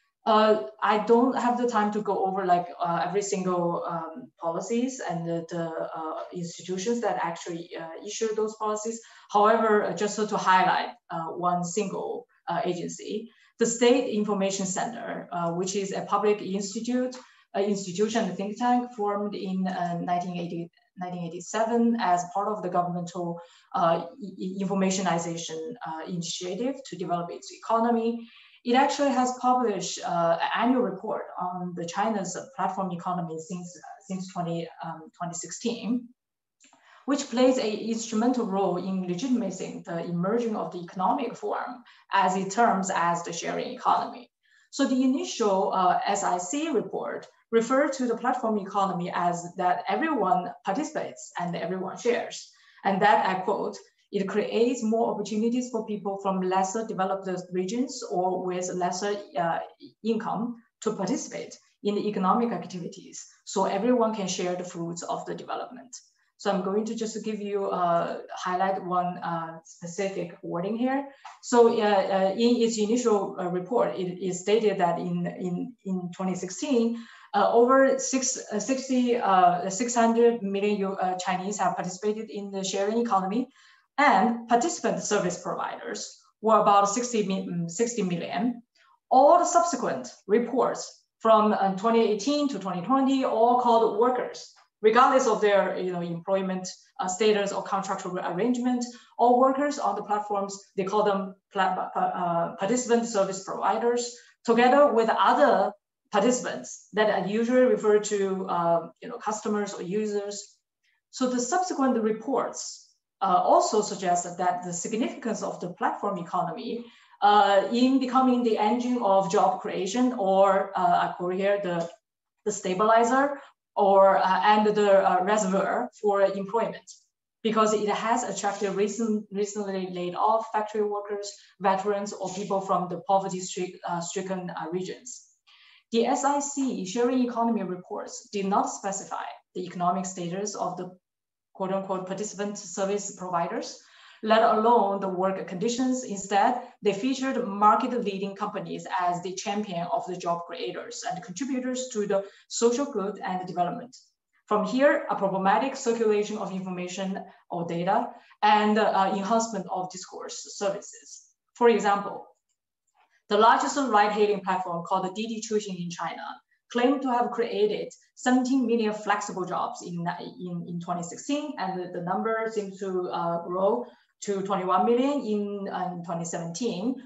I don't have the time to go over every single policies and the institutions that actually issue those policies. However, just to highlight one single agency, the State Information Center, which is a public institution, a think tank formed in 1987 as part of the governmental informationization initiative to develop its economy. It actually has published an annual report on the China's platform economy since 2016, which plays an instrumental role in legitimizing the emerging of the economic form as it terms as the sharing economy. So the initial SIC report referred to the platform economy as that everyone participates and everyone shares. And that, I quote, it creates more opportunities for people from lesser developed regions or with lesser income to participate in the economic activities, so everyone can share the fruits of the development. So I'm going to just give you highlight one specific wording here. So in its initial report, it is stated that in 2016, over 600 million Chinese have participated in the sharing economy, and participant service providers were about 60 million. All the subsequent reports from 2018 to 2020 all called workers, regardless of their employment status or contractual arrangement. All workers on the platforms, they call them participant service providers, together with other participants that are usually referred to customers or users. So the subsequent reports also suggest that the significance of the platform economy in becoming the engine of job creation, or I call here the stabilizer, or and the reservoir for employment, because it has attracted recently laid off factory workers, veterans, or people from the poverty-stricken regions. The SIC sharing economy reports did not specify the economic status of the quote-unquote participant service providers, let alone the work conditions. Instead, they featured market-leading companies as the champion of the job creators and contributors to the social good and development. From here, a problematic circulation of information or data and enhancement of discourse services. For example, the largest ride-hailing platform called the Didi Chuxing in China claimed to have created 17 million flexible jobs in 2016, and the number seems to grow to 21 million in 2017.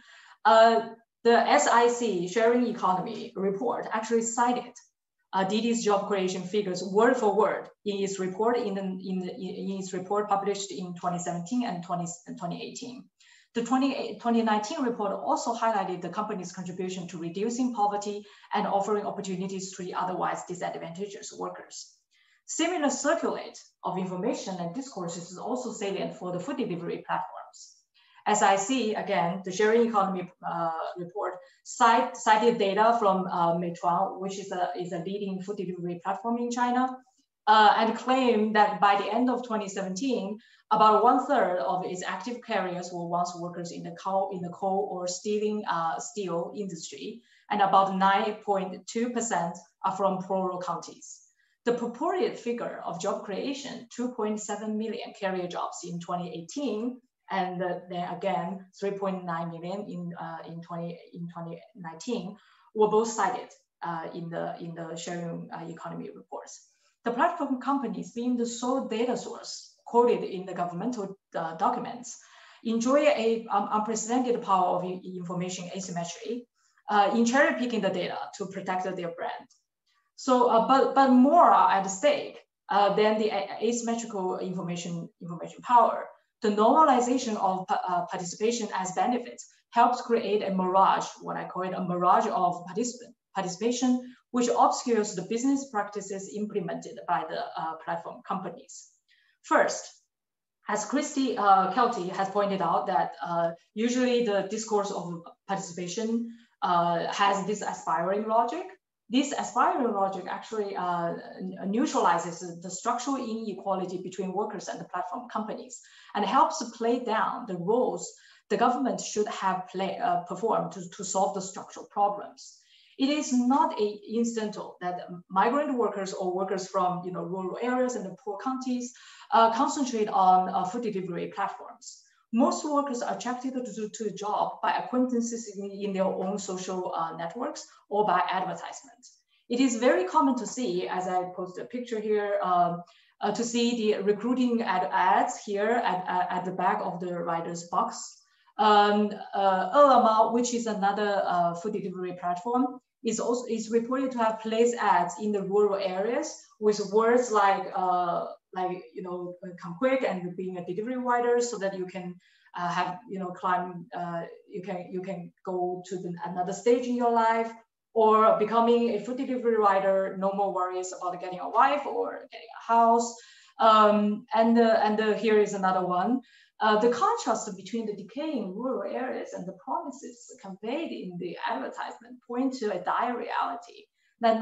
The SIC sharing economy report actually cited Didi's job creation figures word for word in its report in its report published in 2017 and 2018. The 2019 report also highlighted the company's contribution to reducing poverty and offering opportunities to the otherwise disadvantaged workers. Similar circulate of information and discourses is also salient for the food delivery platforms. SIC, again, the sharing economy report cited data from Meituan, which is a leading food delivery platform in China, and claimed that by the end of 2017, about 1/3 of its active carriers were once workers in the coal or steel industry, and about 9.2% are from rural counties. The purported figure of job creation, 2.7 million carrier jobs in 2018, and then again 3.9 million in 2019, were both cited in the sharing economy reports. The platform companies, being the sole data source quoted in the governmental documents, enjoy an unprecedented power of information asymmetry in cherry picking the data to protect their brand. So, but more are at stake than the asymmetrical information power. The normalization of participation as benefits helps create a mirage, what I call it, a mirage of participation, which obscures the business practices implemented by the platform companies. First, as Christy Kelty has pointed out, that usually the discourse of participation has this aspiring logic. This aspiring logic actually neutralizes the structural inequality between workers and the platform companies, and helps play down the roles the government should have performed to solve the structural problems. It is not incidental that migrant workers or workers from rural areas and the poor counties concentrate on food delivery platforms. Most workers are attracted to a job by acquaintances in their own social networks or by advertisement. It is very common to see, as I posted a picture here, to see the recruiting ads here at the back of the rider's box. Ele.me, which is another food delivery platform, is reported to have placed ads in the rural areas with words like come quick and being a delivery rider, so that you can climb, you can go to another stage in your life, or becoming a food delivery rider, no more worries about getting a wife or getting a house. Here is another one. The contrast between the decaying rural areas and the promises conveyed in the advertisement point to a dire reality that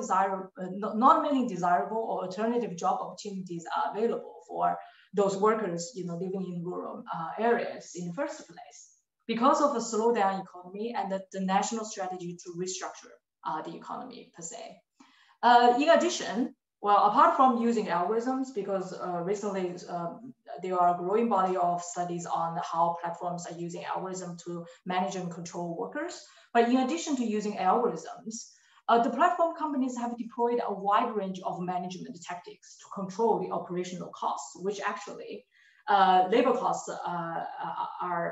not many desirable or alternative job opportunities are available for those workers, living in rural areas in the first place, because of the slowdown economy and the national strategy to restructure the economy per se. In addition, well, apart from using algorithms, because recently there are a growing body of studies on how platforms are using algorithms to manage and control workers. But in addition to using algorithms, the platform companies have deployed a wide range of management tactics to control the operational costs, which actually labor costs are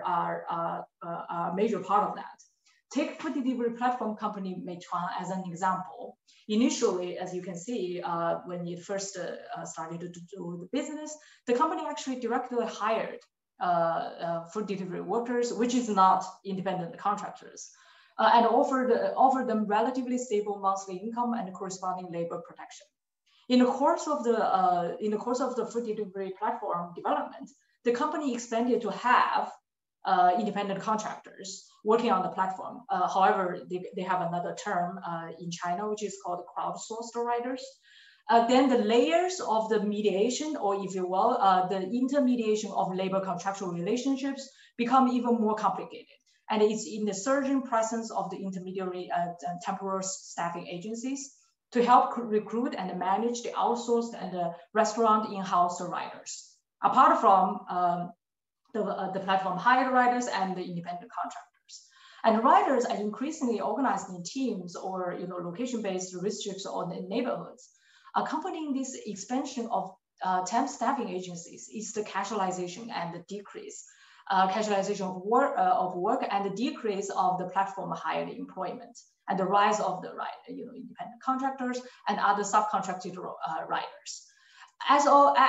a major part of that. Take food delivery platform company Meituan as an example. Initially, as you can see, when it first started to do the business, the company actually directly hired food delivery workers, which is not independent contractors, and offered them relatively stable monthly income and corresponding labor protection. In the course of the food delivery platform development, the company expanded to have independent contractors working on the platform. However, they have another term in China, which is called crowdsourced riders. Then the layers of the mediation, or if you will, the intermediation of labor contractual relationships become even more complicated. And it's in the surging presence of the intermediary temporary staffing agencies to help recruit and manage the outsourced and the restaurant in-house riders. Apart from the platform hired riders and the independent contractors. And riders are increasingly organized in teams or location-based districts or neighborhoods. Accompanying this expansion of temp staffing agencies is the casualization and the decrease, casualization of work and the decrease of the platform hired employment, and the rise of the independent contractors and other subcontracted riders. As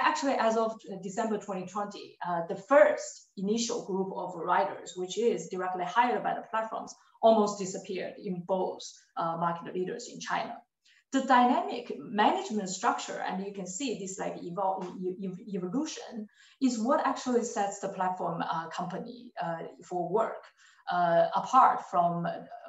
of December 2020, the first initial group of riders, which is directly hired by the platforms, almost disappeared in both market leaders in China. The dynamic management structure, and you can see this like evolution, is what actually sets the platform company for work apart from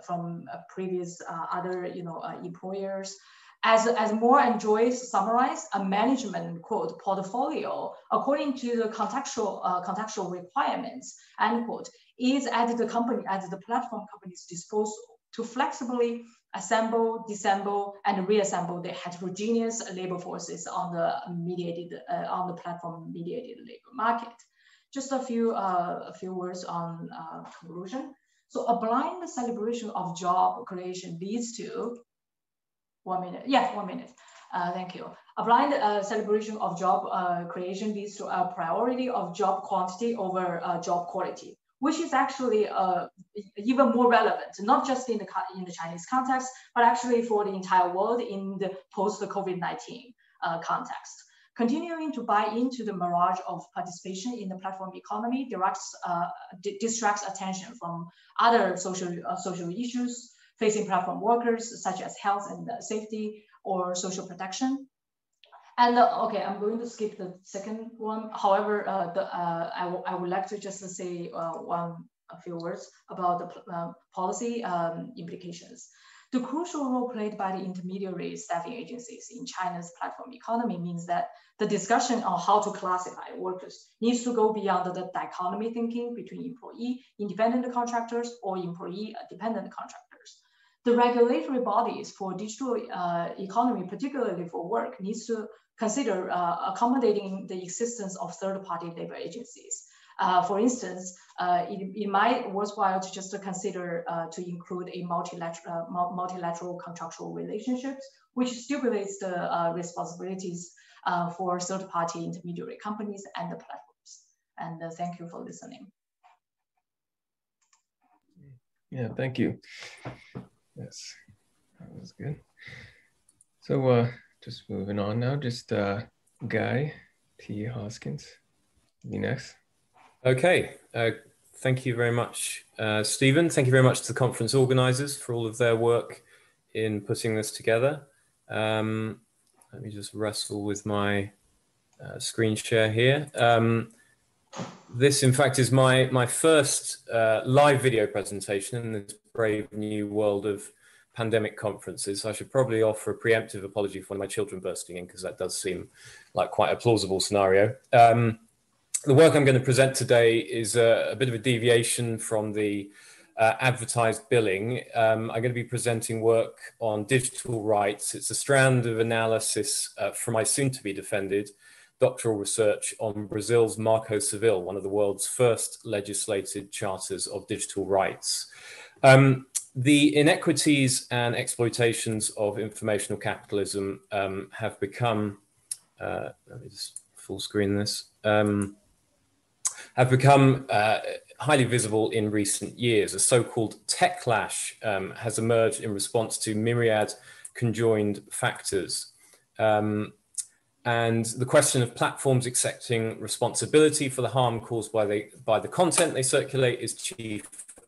previous other employers. As Moore and Joyce summarize, a management quote portfolio according to the contextual requirements end quote is at the platform company's disposal to flexibly assemble, disassemble, and reassemble the heterogeneous labor forces on the platform mediated labor market. Just a few words on conclusion. So a blind celebration of job creation leads to 1 minute. Yeah, 1 minute. Thank you. A blind celebration of job creation leads to a priority of job quantity over job quality, which is actually even more relevant, not just in the Chinese context, but actually for the entire world in the post-COVID-19 context. Continuing to buy into the mirage of participation in the platform economy distracts attention from other social issues facing platform workers, such as health and safety or social protection. And okay, I'm going to skip the second one. However, I would like to just say a few words about the policy implications. The crucial role played by the intermediary staffing agencies in China's platform economy means that the discussion on how to classify workers needs to go beyond the dichotomy thinking between employee, independent contractors, or employee dependent contractors. The regulatory bodies for digital economy, particularly for work, needs to consider accommodating the existence of third-party labor agencies. For instance, it might be worthwhile to just consider to include a multilateral contractual relationships, which stipulates the responsibilities for third-party intermediary companies and the platforms. And thank you for listening. Yeah, thank you. Yes, that was good. So just moving on now, just Guy T. Hoskins, you next. Okay, thank you very much, Stephen. Thank you very much to the conference organizers for all of their work in putting this together. Let me just wrestle with my screen share here. This, in fact, is my first live video presentation in this brave new world of pandemic conferences. I should probably offer a preemptive apology for one of my children bursting in, because that does seem like quite a plausible scenario. The work I'm going to present today is a bit of a deviation from the advertised billing. I'm going to be presenting work on digital rights. It's a strand of analysis from my soon-to-be defended doctoral research on Brazil's Marco Civil, one of the world's first legislated charters of digital rights. The inequities and exploitations of informational capitalism have become, let me just full screen this, have become highly visible in recent years. A so-called techlash has emerged in response to myriad conjoined factors. And the question of platforms accepting responsibility for the harm caused by the content they circulate is chief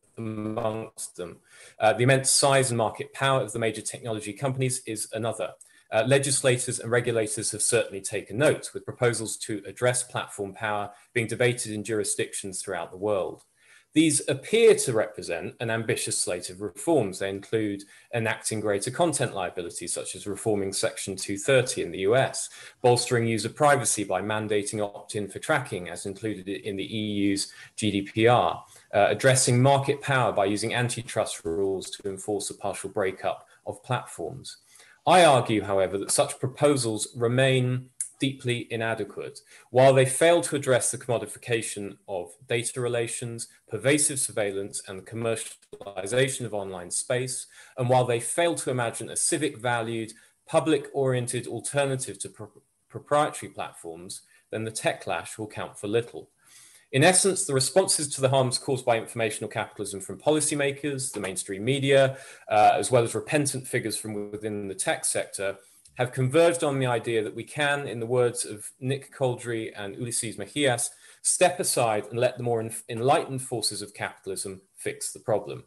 amongst them. The immense size and market power of the major technology companies is another. Legislators and regulators have certainly taken note, with proposals to address platform power being debated in jurisdictions throughout the world. These appear to represent an ambitious slate of reforms. They include enacting greater content liability, such as reforming Section 230 in the US, bolstering user privacy by mandating opt-in for tracking, as included in the EU's GDPR, addressing market power by using antitrust rules to enforce a partial breakup of platforms. I argue, however, that such proposals remain deeply inadequate. While they fail to address the commodification of data relations, pervasive surveillance, and the commercialization of online space, and while they fail to imagine a civic valued, public-oriented alternative to proprietary platforms, then the techlash will count for little. In essence, the responses to the harms caused by informational capitalism from policymakers, the mainstream media, as well as repentant figures from within the tech sector, have converged on the idea that we can, in the words of Nick Coldry and Ulises Mejias, step aside and let the more enlightened forces of capitalism fix the problem.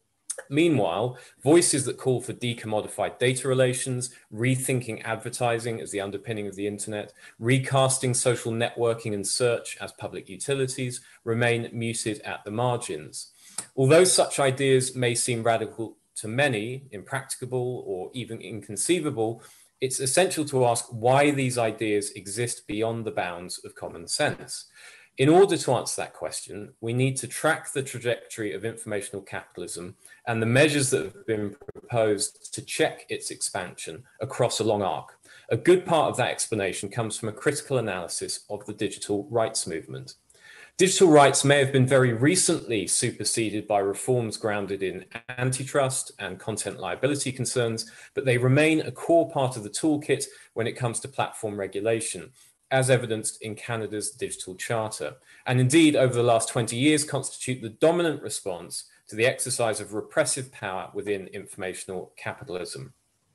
Meanwhile, voices that call for decommodified data relations, rethinking advertising as the underpinning of the internet, recasting social networking and search as public utilities remain muted at the margins. Although such ideas may seem radical to many, impracticable, or even inconceivable, it's essential to ask why these ideas exist beyond the bounds of common sense. In order to answer that question, we need to track the trajectory of informational capitalism and the measures that have been proposed to check its expansion across a long arc. A good part of that explanation comes from a critical analysis of the digital rights movement. Digital rights may have been very recently superseded by reforms grounded in antitrust and content liability concerns, but they remain a core part of the toolkit when it comes to platform regulation, as evidenced in Canada's Digital Charter, and indeed over the last 20 years constitute the dominant response to the exercise of repressive power within informational capitalism.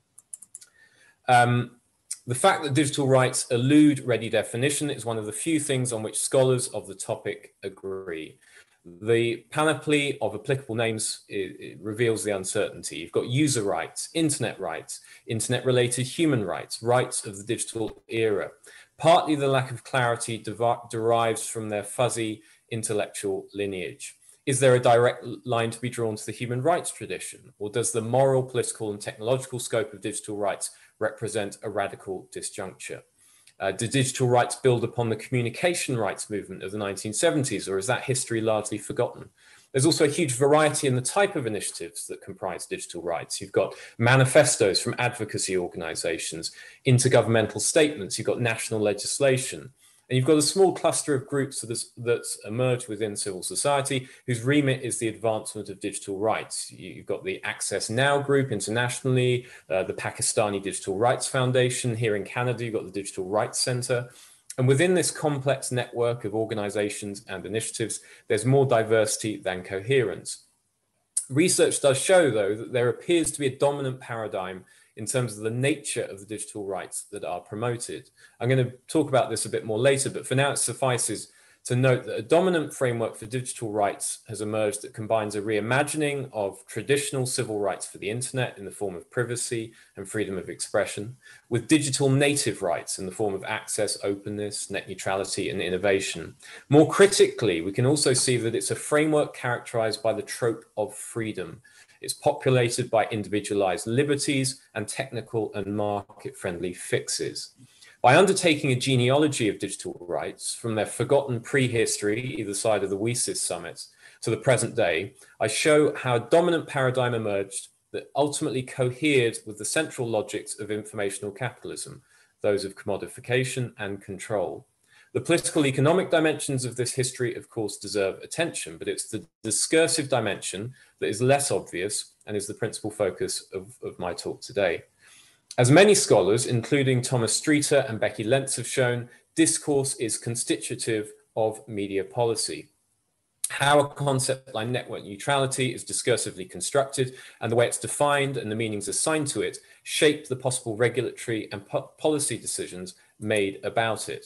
The fact that digital rights elude ready definition is one of the few things on which scholars of the topic agree. The panoply of applicable names it reveals the uncertainty. You've got user rights, internet-related human rights, rights of the digital era. Partly the lack of clarity derives from their fuzzy intellectual lineage. Is there a direct line to be drawn to the human rights tradition, or does the moral, political, and technological scope of digital rights represent a radical disjuncture? Do digital rights build upon the communication rights movement of the 1970s, or is that history largely forgotten? There's also a huge variety in the type of initiatives that comprise digital rights. You've got manifestos from advocacy organizations, intergovernmental statements, you've got national legislation. And you've got a small cluster of groups that's emerged within civil society whose remit is the advancement of digital rights. You've got the Access Now group internationally, the Pakistani Digital Rights Foundation. Here in Canada, you've got the Digital Rights Center. And within this complex network of organizations and initiatives, there's more diversity than coherence. Research does show, though, that there appears to be a dominant paradigm in terms of the nature of the digital rights that are promoted. I'm going to talk about this a bit more later, but for now it suffices to note that a dominant framework for digital rights has emerged that combines a reimagining of traditional civil rights for the internet in the form of privacy and freedom of expression, with digital native rights in the form of access, openness, net neutrality, and innovation. More critically, we can also see that it's a framework characterized by the trope of freedom. It's populated by individualized liberties and technical and market-friendly fixes. By undertaking a genealogy of digital rights from their forgotten prehistory, either side of the WSIS summit, to the present day, I show how a dominant paradigm emerged that ultimately cohered with the central logics of informational capitalism, those of commodification and control. The political economic dimensions of this history, of course, deserve attention, but it's the discursive dimension that is less obvious and is the principal focus of my talk today. As many scholars, including Thomas Streeter and Becky Lentz, have shown, discourse is constitutive of media policy. How a concept like network neutrality is discursively constructed and the way it's defined and the meanings assigned to it shape the possible regulatory and policy decisions made about it.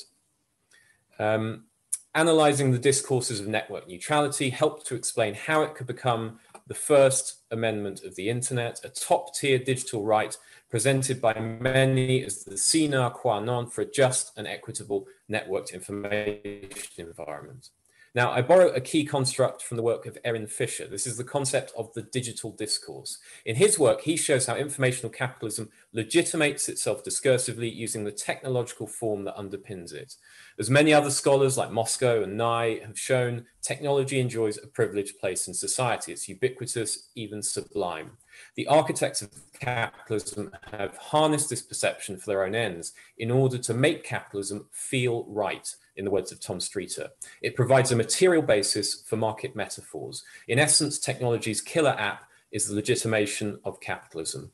Analyzing the discourses of network neutrality helped to explain how it could become the first amendment of the internet, a top-tier digital right presented by many as the sine qua non for a just and equitable networked information environment. Now, I borrow a key construct from the work of Erin Fisher. This is the concept of the digital discourse. In his work, he shows how informational capitalism legitimates itself discursively using the technological form that underpins it. As many other scholars like Moscow and Nye have shown, technology enjoys a privileged place in society. It's ubiquitous, even sublime. The architects of capitalism have harnessed this perception for their own ends in order to make capitalism feel right, in the words of Tom Streeter. It provides a material basis for market metaphors. In essence, technology's killer app is the legitimation of capitalism.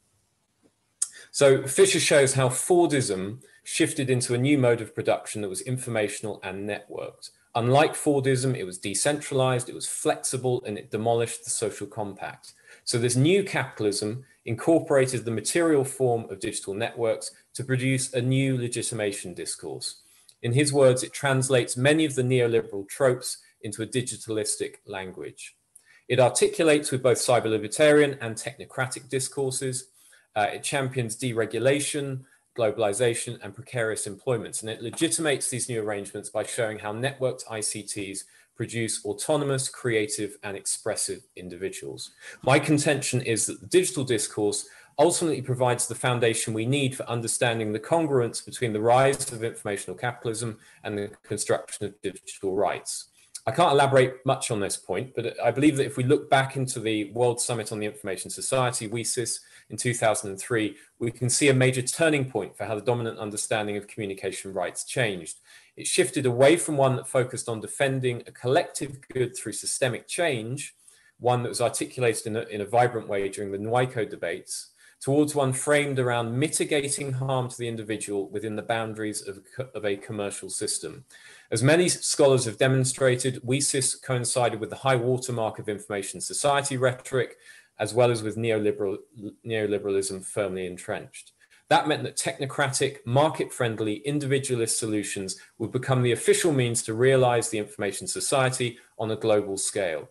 So Fisher shows how Fordism shifted into a new mode of production that was informational and networked. Unlike Fordism, it was decentralized, it was flexible, and it demolished the social compact. So this new capitalism incorporated the material form of digital networks to produce a new legitimation discourse. In his words, it translates many of the neoliberal tropes into a digitalistic language. It articulates with both cyber-libertarian and technocratic discourses. It champions deregulation, globalization, and precarious employments. And it legitimates these new arrangements by showing how networked ICTs produce autonomous, creative, and expressive individuals. My contention is that the digital discourse ultimately provides the foundation we need for understanding the congruence between the rise of informational capitalism and the construction of digital rights. I can't elaborate much on this point, but I believe that if we look back into the World Summit on the Information Society, WSIS, in 2003, we can see a major turning point for how the dominant understanding of communication rights changed. It shifted away from one that focused on defending a collective good through systemic change, one that was articulated in a vibrant way during the NWICO debates, towards one framed around mitigating harm to the individual within the boundaries of a commercial system. As many scholars have demonstrated, WSIS coincided with the high watermark of information society rhetoric, as well as with neoliberalism firmly entrenched. That meant that technocratic, market-friendly, individualist solutions would become the official means to realize the information society on a global scale.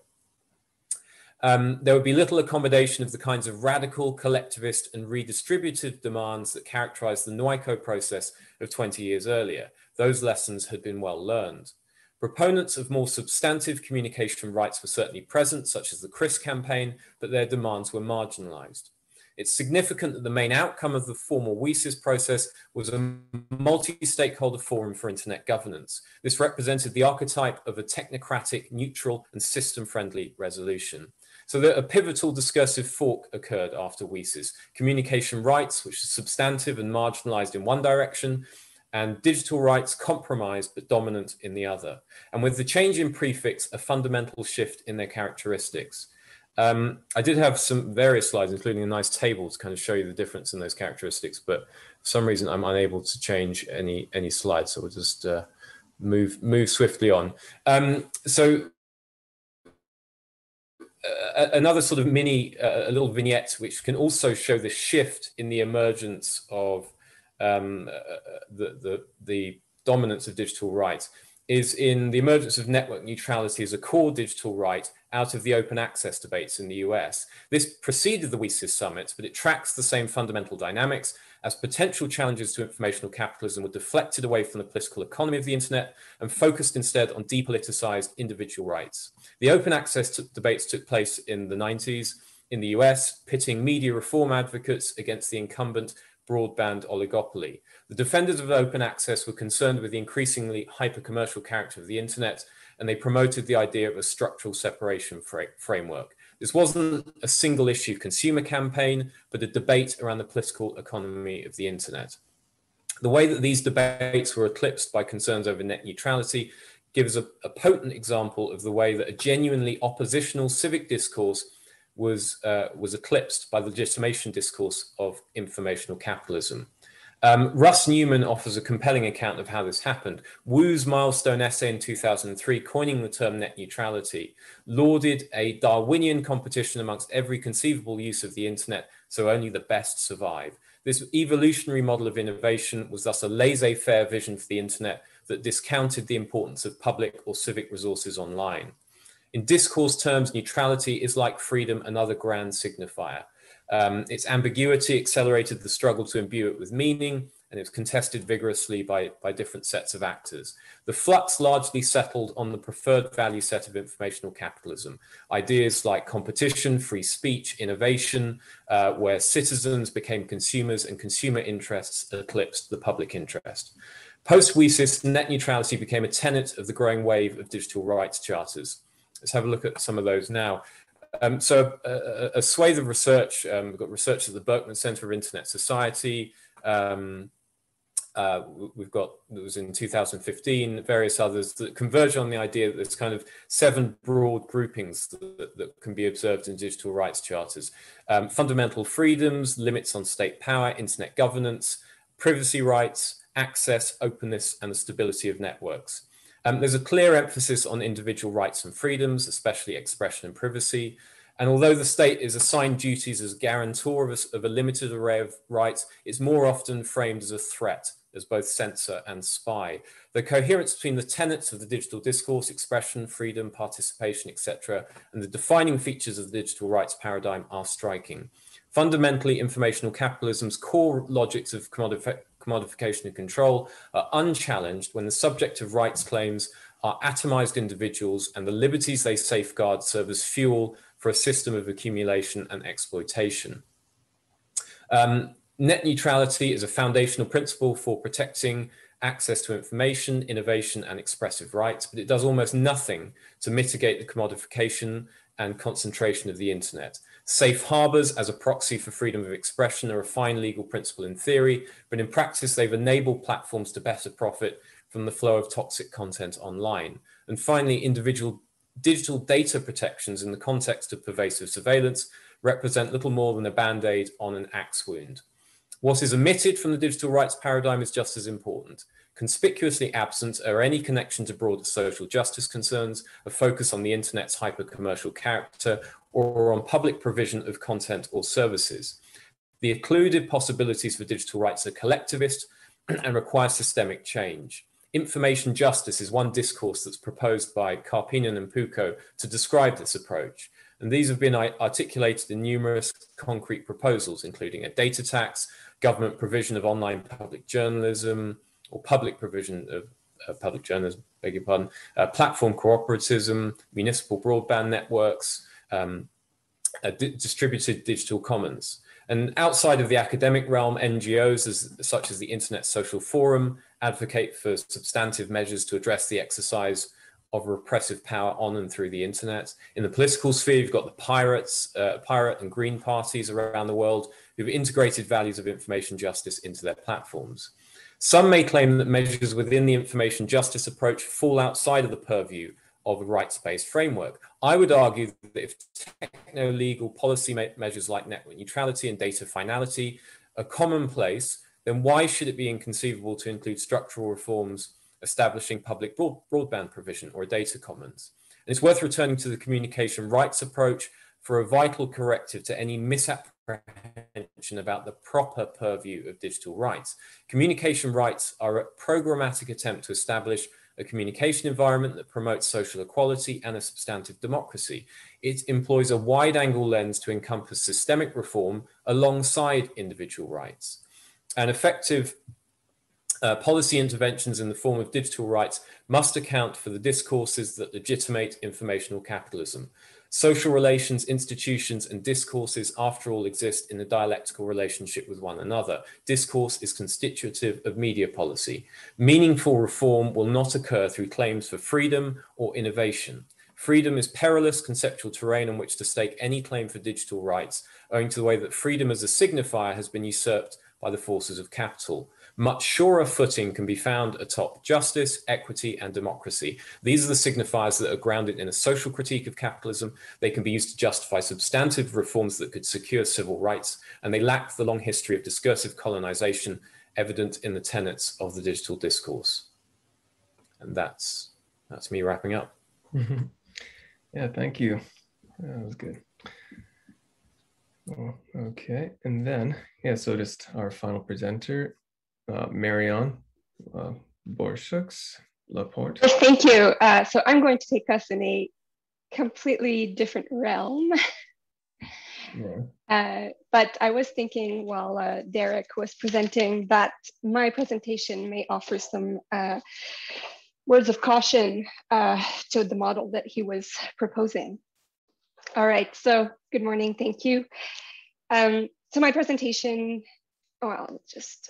There would be little accommodation of the kinds of radical, collectivist, and redistributive demands that characterized the NWICO process of 20 years earlier. Those lessons had been well learned. Proponents of more substantive communication rights were certainly present, such as the CRIS campaign, but their demands were marginalized. It's significant that the main outcome of the formal WSIS process was a multi-stakeholder forum for internet governance. This represented the archetype of a technocratic, neutral, and system-friendly resolution. So that a pivotal discursive fork occurred after WSIS. Communication rights, which are substantive and marginalized in one direction, and digital rights compromised but dominant in the other. And with the change in prefix, a fundamental shift in their characteristics. I did have some various slides, including a nice table to kind of show you the difference in those characteristics, but for some reason I'm unable to change any slides, so we'll just move swiftly on. Another sort of a little vignette which can also show the shift in the emergence of the dominance of digital rights is in the emergence of network neutrality as a core digital right out of the open access debates in the US. This preceded the WSIS summit, but it tracks the same fundamental dynamics as potential challenges to informational capitalism were deflected away from the political economy of the internet and focused instead on depoliticized individual rights. The open access debates took place in the 90s in the US, pitting media reform advocates against the incumbent broadband oligopoly. The defenders of open access were concerned with the increasingly hyper-commercial character of the internet, and they promoted the idea of a structural separation framework. This wasn't a single issue consumer campaign, but a debate around the political economy of the internet. The way that these debates were eclipsed by concerns over net neutrality gives a potent example of the way that a genuinely oppositional civic discourse was eclipsed by the legitimation discourse of informational capitalism. Russ Newman offers a compelling account of how this happened. Wu's milestone essay in 2003, coining the term net neutrality, lauded a Darwinian competition amongst every conceivable use of the internet, so only the best survive. This evolutionary model of innovation was thus a laissez-faire vision for the internet that discounted the importance of public or civic resources online. In discourse terms, neutrality is like freedom, another grand signifier. Its ambiguity accelerated the struggle to imbue it with meaning, and it was contested vigorously by different sets of actors. The flux largely settled on the preferred value set of informational capitalism. Ideas like competition, free speech, innovation, where citizens became consumers and consumer interests eclipsed the public interest. Post-WSIS, net neutrality became a tenet of the growing wave of digital rights charters. Let's have a look at some of those now. So a swathe of research, we've got research at the Berkman Center of Internet Society. We've got, it was in 2015, various others that converge on the idea that there's kind of 7 broad groupings that can be observed in digital rights charters. Fundamental freedoms, limits on state power, internet governance, privacy rights, access, openness, and the stability of networks. There's a clear emphasis on individual rights and freedoms, especially expression and privacy. And although the state is assigned duties as guarantor of a limited array of rights, it's more often framed as a threat, as both censor and spy. The coherence between the tenets of the digital discourse, expression, freedom, participation, etc., and the defining features of the digital rights paradigm are striking. Fundamentally, informational capitalism's core logics of commodification and control are unchallenged when the subject of rights claims are atomized individuals and the liberties they safeguard serve as fuel for a system of accumulation and exploitation. Net neutrality is a foundational principle for protecting access to information, innovation, and expressive rights, but it does almost nothing to mitigate the commodification and concentration of the internet. Safe harbors as a proxy for freedom of expression are a fine legal principle in theory, but in practice, they've enabled platforms to better profit from the flow of toxic content online. And finally, individual digital data protections in the context of pervasive surveillance represent little more than a band-aid on an axe wound. What is omitted from the digital rights paradigm is just as important. Conspicuously absent are any connection to broader social justice concerns, a focus on the internet's hyper-commercial character, or on public provision of content or services. The occluded possibilities for digital rights are collectivist and require systemic change. Information justice is one discourse that's proposed by Karpinen and Puko to describe this approach. And these have been articulated in numerous concrete proposals, including a data tax, government provision of online public journalism, or public provision of public journalism, beg your pardon, platform cooperativism, municipal broadband networks, distributed digital commons. And outside of the academic realm, NGOs such as the Internet Social Forum advocate for substantive measures to address the exercise of repressive power on and through the internet. In the political sphere, you've got the pirate and green parties around the world who've integrated values of information justice into their platforms. Some may claim that measures within the information justice approach fall outside of the purview of a rights-based framework. I would argue that if techno-legal policy measures like network neutrality and data finality are commonplace, then why should it be inconceivable to include structural reforms establishing public broadband provision or a data commons? And it's worth returning to the communication rights approach for a vital corrective to any misapprehension about the proper purview of digital rights. Communication rights are a programmatic attempt to establish a communication environment that promotes social equality and a substantive democracy. It employs a wide-angle lens to encompass systemic reform alongside individual rights. And effective policy interventions in the form of digital rights must account for the discourses that legitimate informational capitalism. Social relations, institutions, and discourses, after all, exist in a dialectical relationship with one another. Discourse is constitutive of media policy. Meaningful reform will not occur through claims for freedom or innovation. Freedom is perilous conceptual terrain on which to stake any claim for digital rights, owing to the way that freedom as a signifier has been usurped by the forces of capital. Much surer footing can be found atop justice, equity, and democracy. These are the signifiers that are grounded in a social critique of capitalism. They can be used to justify substantive reforms that could secure civil rights, and they lack the long history of discursive colonization evident in the tenets of the digital discourse. And that's me wrapping up. Yeah, thank you. That was good. Oh, okay, and then, yeah, so just our final presenter, Marion Borchux-Laporte. Yes, thank you. So I'm going to take us in a completely different realm. Yeah. But I was thinking while Derek was presenting that my presentation may offer some words of caution to the model that he was proposing. All right, so good morning, thank you. So my presentation, well, just,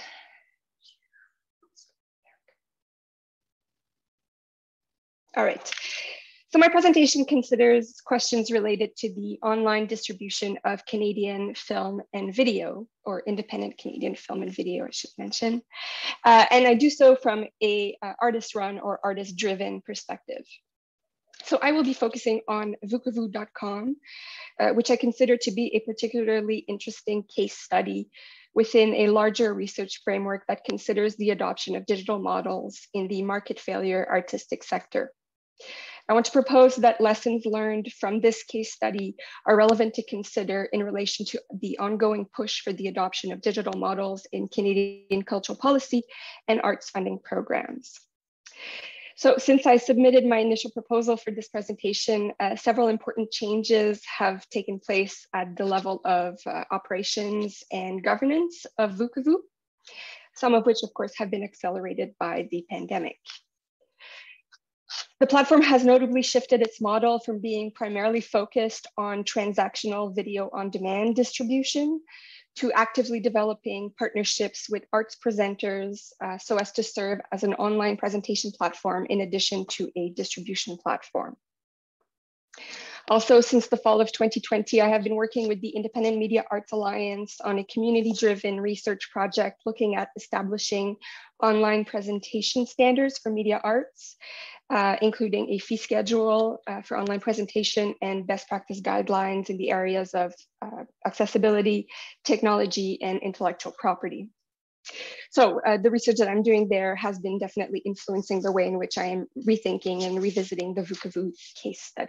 all right. So my presentation considers questions related to the online distribution of Canadian film and video, or independent Canadian film and video, I should mention. And I do so from a artist-run or artist-driven perspective. So I will be focusing on vukavu.com, which I consider to be a particularly interesting case study within a larger research framework that considers the adoption of digital models in the market failure artistic sector. I want to propose that lessons learned from this case study are relevant to consider in relation to the ongoing push for the adoption of digital models in Canadian cultural policy and arts funding programs. So since I submitted my initial proposal for this presentation, several important changes have taken place at the level of operations and governance of Vukavu, some of which of course have been accelerated by the pandemic. The platform has notably shifted its model from being primarily focused on transactional video on demand distribution to actively developing partnerships with arts presenters so as to serve as an online presentation platform in addition to a distribution platform. Also, since the fall of 2020, I have been working with the Independent Media Arts Alliance on a community-driven research project looking at establishing online presentation standards for media arts, including a fee schedule for online presentation and best practice guidelines in the areas of accessibility, technology, and intellectual property. So the research that I'm doing there has been definitely influencing the way in which I am rethinking and revisiting the Vukavu case study.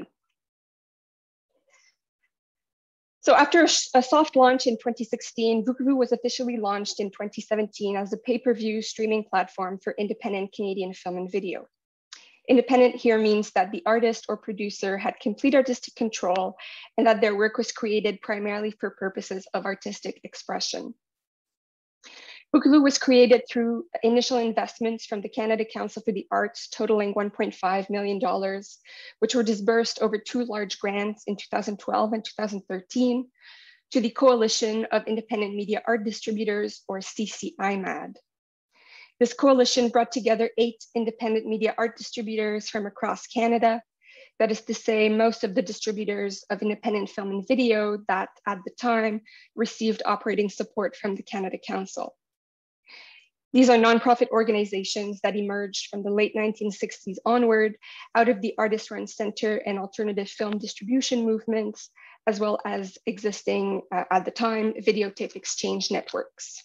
So after a soft launch in 2016, Vukavu was officially launched in 2017 as a pay-per-view streaming platform for independent Canadian film and video. Independent here means that the artist or producer had complete artistic control and that their work was created primarily for purposes of artistic expression. Vukavu was created through initial investments from the Canada Council for the Arts totaling $1.5 million, which were disbursed over 2 large grants in 2012 and 2013 to the Coalition of Independent Media Art Distributors, or CCIMAD. This coalition brought together 8 independent media art distributors from across Canada. That is to say, most of the distributors of independent film and video that at the time received operating support from the Canada Council. These are nonprofit organizations that emerged from the late 1960s onward out of the artist-run center and alternative film distribution movements, as well as existing, at the time, videotape exchange networks.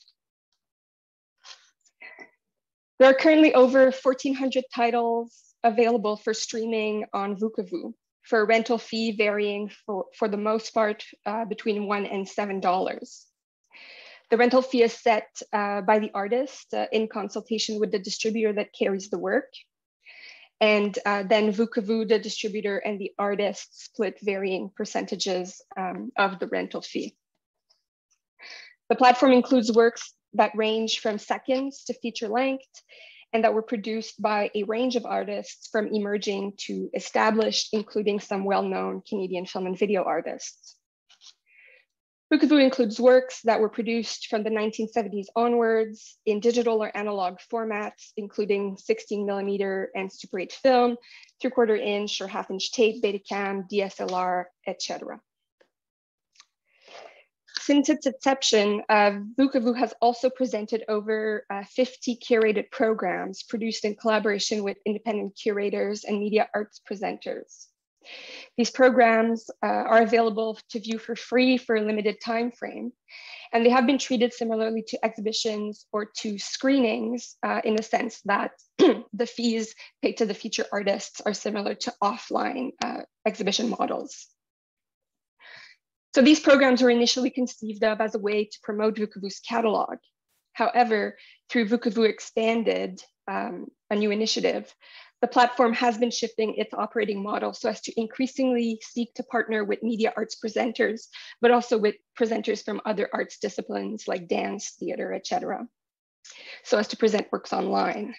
There are currently over 1,400 titles available for streaming on Vukavu for a rental fee varying for the most part between $1 and $7. The rental fee is set by the artist in consultation with the distributor that carries the work. And then Vukavu, the distributor, and the artist split varying percentages of the rental fee. The platform includes works that range from seconds to feature length and that were produced by a range of artists from emerging to established, including some well-known Canadian film and video artists. Vukavu includes works that were produced from the 1970s onwards in digital or analog formats, including 16mm and Super 8 film, 3/4 inch or 1/2 inch tape, Betacam, DSLR, etc. Since its inception, Vukavu has also presented over 50 curated programs produced in collaboration with independent curators and media arts presenters. These programs are available to view for free for a limited time frame, and they have been treated similarly to exhibitions or to screenings in the sense that the fees paid to the feature artists are similar to offline exhibition models. So these programs were initially conceived of as a way to promote Vukavu's catalog. However, through Vukavu Expanded, a new initiative, the platform has been shifting its operating model so as to increasingly seek to partner with media arts presenters, but also with presenters from other arts disciplines like dance, theater, etc., so as to present works online.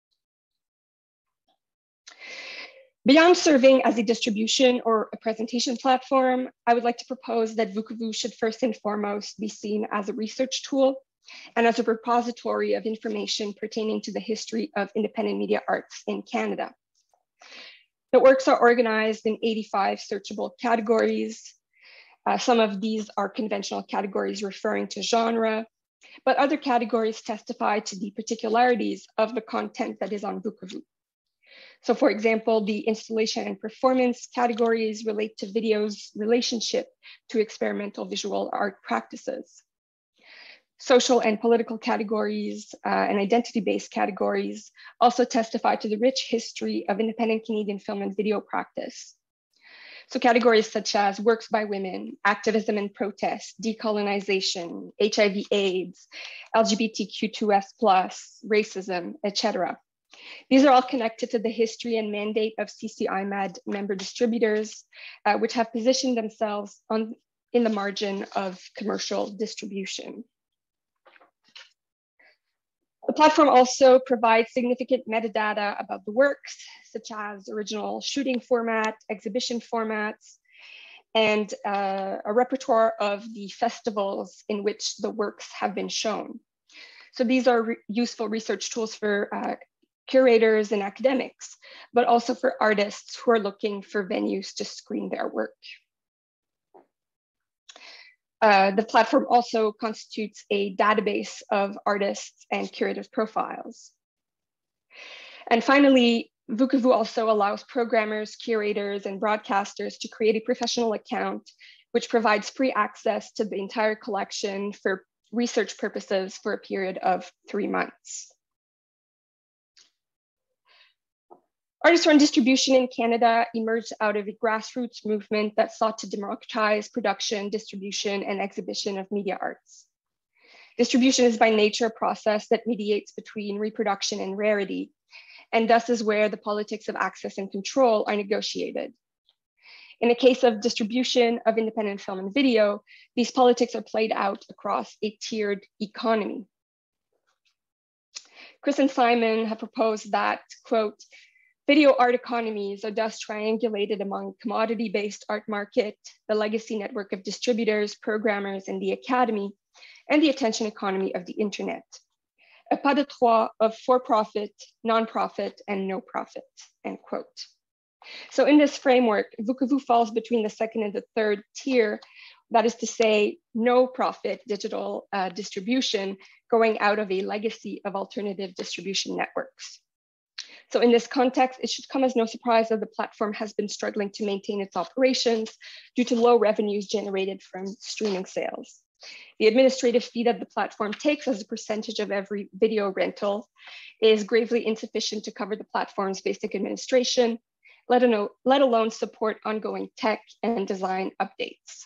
Beyond serving as a distribution or a presentation platform, I would like to propose that Vukavu should first and foremost be seen as a research tool and as a repository of information pertaining to the history of independent media arts in Canada. The works are organized in 85 searchable categories. Some of these are conventional categories referring to genre, but other categories testify to the particularities of the content that is on Vukavu. So for example, the installation and performance categories relate to video's relationship to experimental visual art practices. Social and political categories and identity-based categories also testify to the rich history of independent Canadian film and video practice. So categories such as works by women, activism and protest, decolonization, HIV/AIDS, LGBTQ2S+, racism, etc. These are all connected to the history and mandate of CCIMAD member distributors, which have positioned themselves in the margin of commercial distribution. The platform also provides significant metadata about the works, such as original shooting format, exhibition formats, and a repertoire of the festivals in which the works have been shown. So these are useful research tools for curators and academics, but also for artists who are looking for venues to screen their work. The platform also constitutes a database of artists and curative profiles. And finally, Vukavu also allows programmers, curators, and broadcasters to create a professional account, which provides free access to the entire collection for research purposes for a period of 3 months. Artist-run distribution in Canada emerged out of a grassroots movement that sought to democratize production, distribution, and exhibition of media arts. Distribution is by nature a process that mediates between reproduction and rarity, and thus is where the politics of access and control are negotiated. In the case of distribution of independent film and video, these politics are played out across a tiered economy. Chris and Simon have proposed that, quote, video art economies are thus triangulated among commodity-based art market, the legacy network of distributors, programmers, and the academy, and the attention economy of the internet. a pas de trois of for-profit, non-profit, and no-profit, end quote. So in this framework, Vukavu falls between the second and the third tier, that is to say, no profit digital distribution going out of a legacy of alternative distribution networks. So in this context, it should come as no surprise that the platform has been struggling to maintain its operations due to low revenues generated from streaming sales. The administrative fee that the platform takes as a percentage of every video rental is gravely insufficient to cover the platform's basic administration, let alone support ongoing tech and design updates.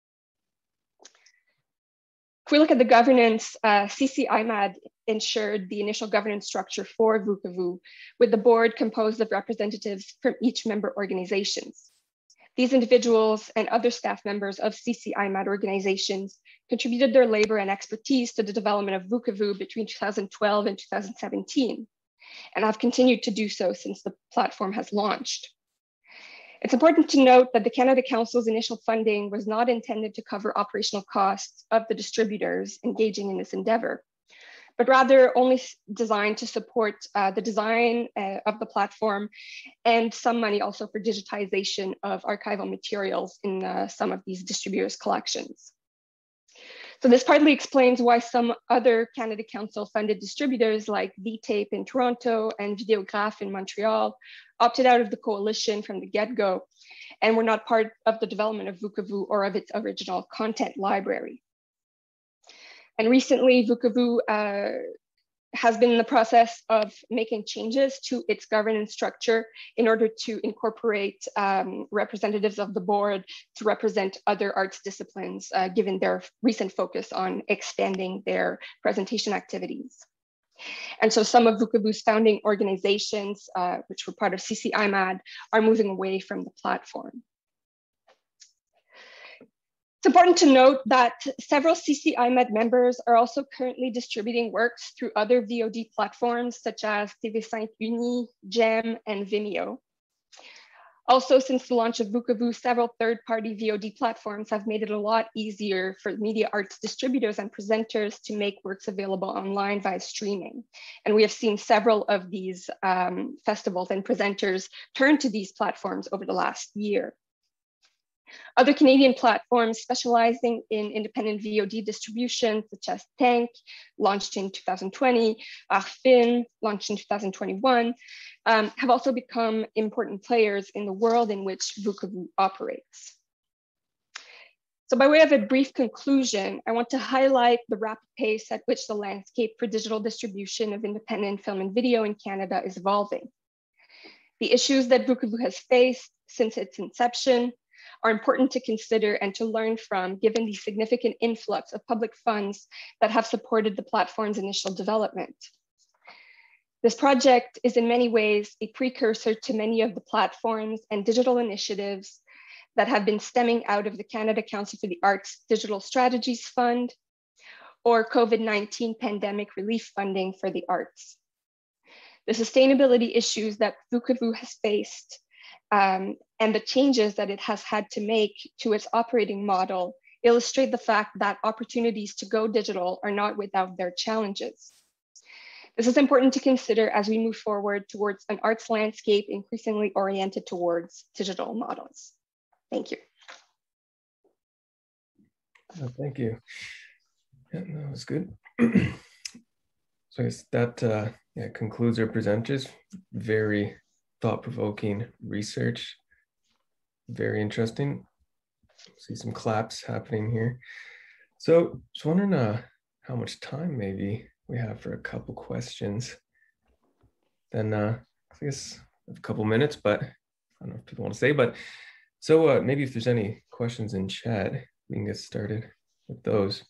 If we look at the governance, CCIMAD ensured the initial governance structure for Vukavu, with the board composed of representatives from each member organizations. These individuals and other staff members of CCIMAD organizations contributed their labor and expertise to the development of Vukavu between 2012 and 2017, and have continued to do so since the platform has launched. It's important to note that the Canada Council's initial funding was not intended to cover operational costs of the distributors engaging in this endeavor, but rather only designed to support the design of the platform and some money also for digitization of archival materials in some of these distributors' collections. So this partly explains why some other Canada Council funded distributors like V-Tape in Toronto and Videograph in Montreal opted out of the coalition from the get-go and were not part of the development of Vukavu or of its original content library. And recently, Vukavu has been in the process of making changes to its governance structure in order to incorporate representatives of the board to represent other arts disciplines, given their recent focus on expanding their presentation activities. And so some of Vukavu's founding organizations, which were part of CCIMAD, are moving away from the platform. It's important to note that several CCIMAD members are also currently distributing works through other VOD platforms such as TV5 Uni, Gem, and Vimeo. Also, since the launch of Vukavu, several third-party VOD platforms have made it a lot easier for media arts distributors and presenters to make works available online via streaming. And we have seen several of these festivals and presenters turn to these platforms over the last year. Other Canadian platforms specializing in independent VOD distribution, such as Tank, launched in 2020, Arfin, launched in 2021, have also become important players in the world in which Vukavu operates. So by way of a brief conclusion, I want to highlight the rapid pace at which the landscape for digital distribution of independent film and video in Canada is evolving. The issues that Vukavu has faced since its inception are important to consider and to learn from, given the significant influx of public funds that have supported the platform's initial development. This project is in many ways a precursor to many of the platforms and digital initiatives that have been stemming out of the Canada Council for the Arts Digital Strategies Fund or COVID-19 pandemic relief funding for the arts. The sustainability issues that Vukavu has faced and the changes that it has had to make to its operating model illustrate the fact that opportunities to go digital are not without their challenges. This is important to consider as we move forward towards an arts landscape increasingly oriented towards digital models. Thank you. Oh, thank you. Yeah, that was good. So I guess that concludes our presenters. Very thought-provoking research. Very interesting. See some claps happening here. So just wondering how much time maybe we have for a couple questions. Then I guess a couple minutes, but I don't know if people want to say, but so maybe if there's any questions in chat, we can get started with those.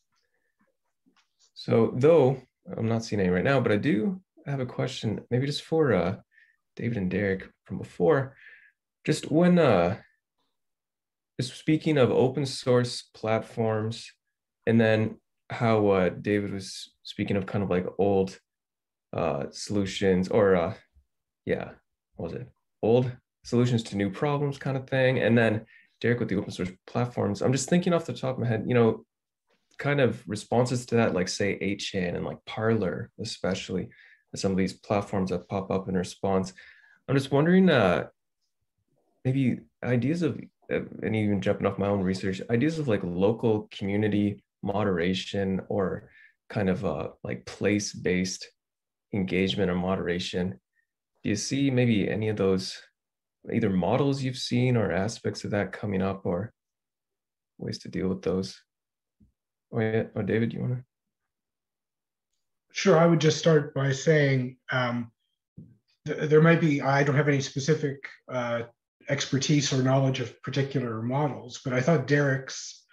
So though I'm not seeing any right now, but I do have a question, maybe just for David and Derek from before. Just when, just speaking of open source platforms, and then how David was speaking of kind of like old solutions, or yeah, what was it? Old solutions to new problems kind of thing. And then Derek with the open source platforms. I'm just thinking off the top of my head, you know, kind of responses to that, like say 8chan and like Parler, especially some of these platforms that pop up in response. I'm just wondering, maybe ideas of, and even jumping off my own research, ideas of like local community moderation or kind of like place-based engagement or moderation. Do you see maybe any of those either models you've seen or aspects of that coming up, or ways to deal with those? Oh yeah, oh David, you want to? Sure, I would just start by saying there might be, I don't have any specific expertise or knowledge of particular models, but I thought Derek's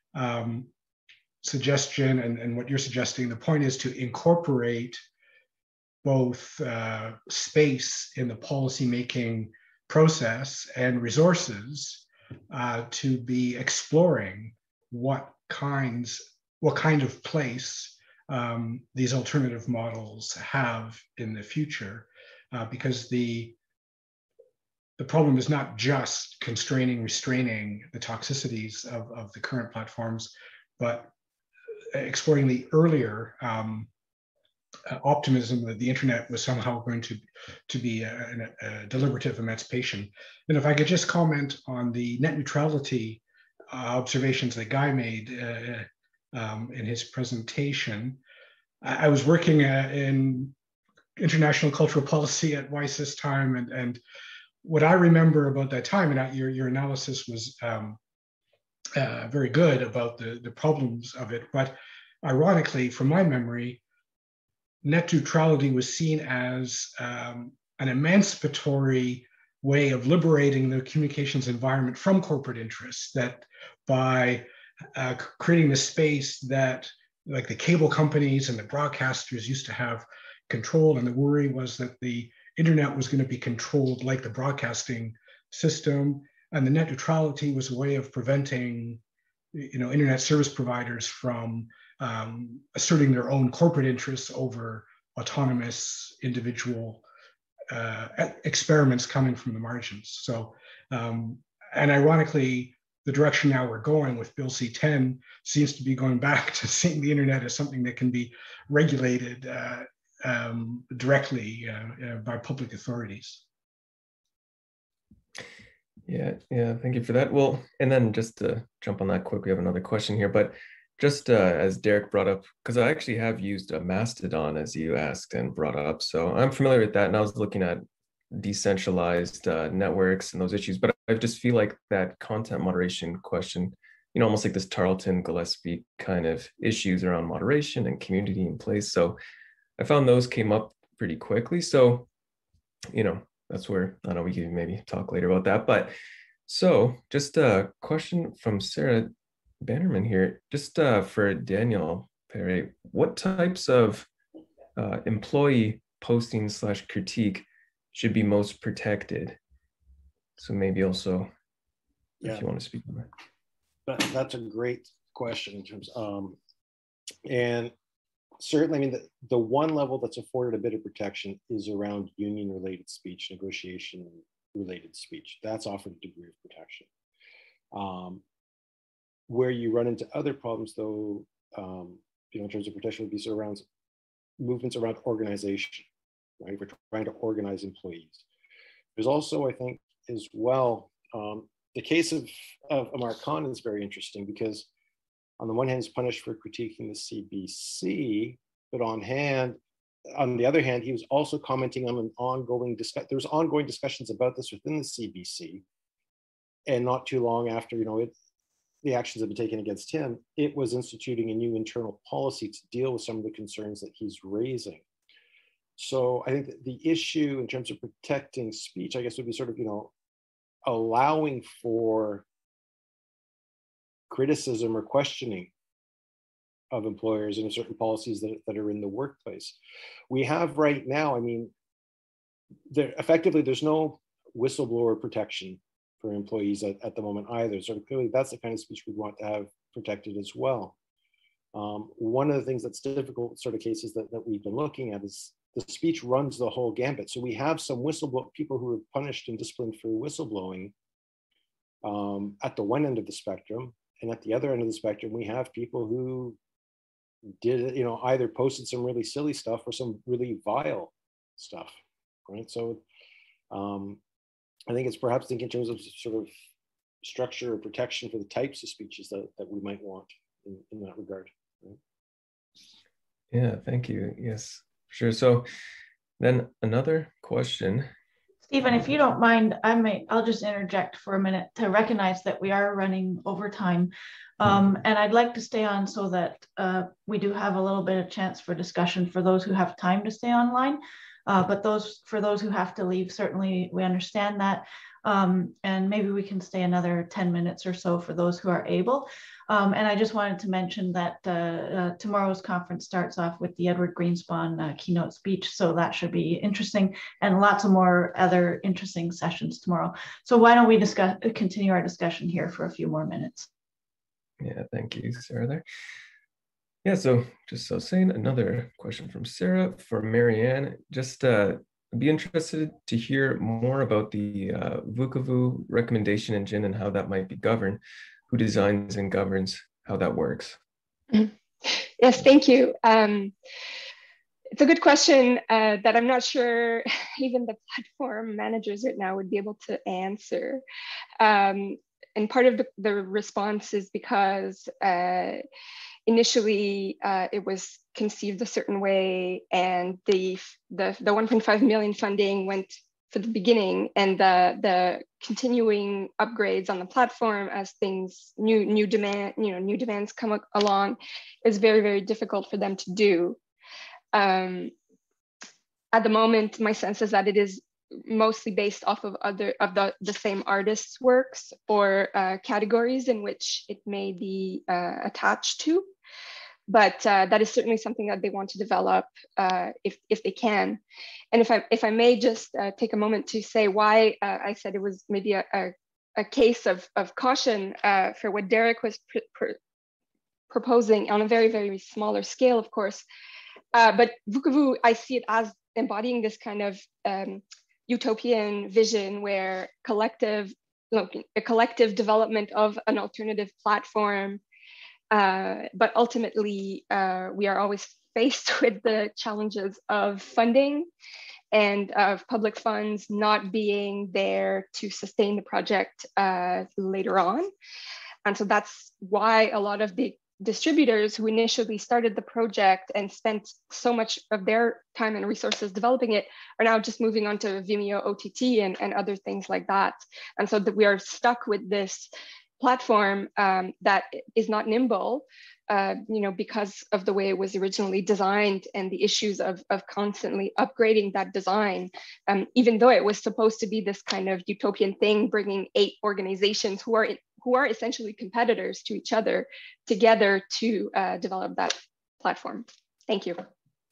suggestion and what you're suggesting, the point is to incorporate both space in the policymaking process and resources to be exploring what kind of place these alternative models have in the future, because the problem is not just restraining the toxicities of the current platforms, but exploring the earlier optimism that the internet was somehow going to be a deliberative emancipation. And if I could just comment on the net neutrality observations that Guy made in his presentation. I was working in international cultural policy at Weiss this time, and what I remember about that time, and your analysis was very good about the problems of it, but ironically, from my memory, net neutrality was seen as an emancipatory way of liberating the communications environment from corporate interests, that by creating the space that like the cable companies and the broadcasters used to have control, and the worry was that the internet was going to be controlled like the broadcasting system, and the net neutrality was a way of preventing, internet service providers from asserting their own corporate interests over autonomous individual experiments coming from the margins. So, and ironically, the direction now we're going with Bill C-10 seems to be going back to seeing the internet as something that can be regulated directly by public authorities. Yeah, thank you for that. Well, and then just to jump on that quick, we have another question here, but just as Derek brought up, because I actually have used Mastodon as you asked and brought up, so I'm familiar with that, and I was looking at decentralized networks and those issues, but I just feel like that content moderation question, almost like this Tarleton Gillespie kind of issues around moderation and community in place. So I found those came up pretty quickly. So, that's where, I know we can maybe talk later about that. But so just a question from Sarah Bannerman here, just for Daniel Paré, what types of employee posting / critique should be most protected? So maybe also, if you want to speak on that. That's a great question in terms and certainly, the one level that's afforded a bit of protection is around union-related speech, negotiation-related speech. That's offered a degree of protection. Where you run into other problems, though, in terms of protection, would be around movements around organization, right? We're trying to organize employees. There's also, I think, as well, the case of Amar Khan is very interesting because on the one hand, he's punished for critiquing the CBC, but on the other hand, he was also commenting on an ongoing discussion. There was ongoing discussions about this within the CBC, and not too long after, the actions have been taken against him, it was instituting a new internal policy to deal with some of the concerns that he's raising. So I think that the issue in terms of protecting speech, I guess, would be sort of, allowing for criticism or questioning of employers and certain policies that are in the workplace. We have right now, effectively, there's no whistleblower protection for employees at the moment either. So clearly that's the kind of speech we want to have protected as well. One of the things that's difficult with sort of cases that we've been looking at is the speech runs the whole gambit. So we have some people who are punished and disciplined for whistleblowing at the one end of the spectrum. and at the other end of the spectrum, we have people who did, either posted some really silly stuff or some really vile stuff, right? So I think it's perhaps thinking in terms of sort of structure or protection for the types of speeches that we might want in that regard. Right? Yeah, thank you. Yes, sure. So then another question. Stephen, if you don't mind, I'll just interject for a minute to recognize that we are running overtime. And I'd like to stay on so that we do have a little bit of chance for discussion for those who have time to stay online. But for those who have to leave, certainly we understand that. And maybe we can stay another 10 minutes or so for those who are able. And I just wanted to mention that tomorrow's conference starts off with the Edward Greenspan keynote speech. So that should be interesting, and lots of more other interesting sessions tomorrow. So why don't we continue our discussion here for a few more minutes? Yeah, thank you, Sarah there. Yeah, so just so saying, another question from Sarah for Marianne. Just be interested to hear more about the Vukovu recommendation engine and how that might be governed. Who designs and governs how that works? Yes, thank you. It's a good question that I'm not sure even the platform managers right now would be able to answer. And part of the response is because initially it was conceived a certain way, and the 1.5 million funding went for the beginning, and the continuing upgrades on the platform as new demands come along is very, very difficult for them to do. At the moment, my sense is that it is mostly based off of the same artists' works or categories in which it may be attached to. But that is certainly something that they want to develop if they can. And if I may just take a moment to say why I said it was maybe a case of caution for what Derek was proposing on a very, very smaller scale, of course. But Vukovu, I see it as embodying this kind of utopian vision where a collective development of an alternative platform. But ultimately, we are always faced with the challenges of funding and of public funds not being there to sustain the project later on. And so that's why a lot of the distributors who initially started the project and spent so much of their time and resources developing it are now just moving on to Vimeo OTT and other things like that. And so that we are stuck with this platform that is not nimble, because of the way it was originally designed and the issues of constantly upgrading that design, even though it was supposed to be this kind of utopian thing, bringing 8 organizations who are essentially competitors to each other together to develop that platform. Thank you.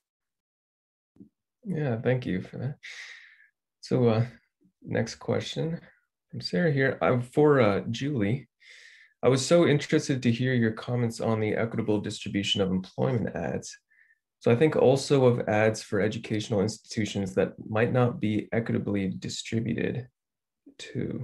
Yeah, thank you for that. So next question from Sarah here. For Julie, I was so interested to hear your comments on the equitable distribution of employment ads. So I think also of ads for educational institutions that might not be equitably distributed too.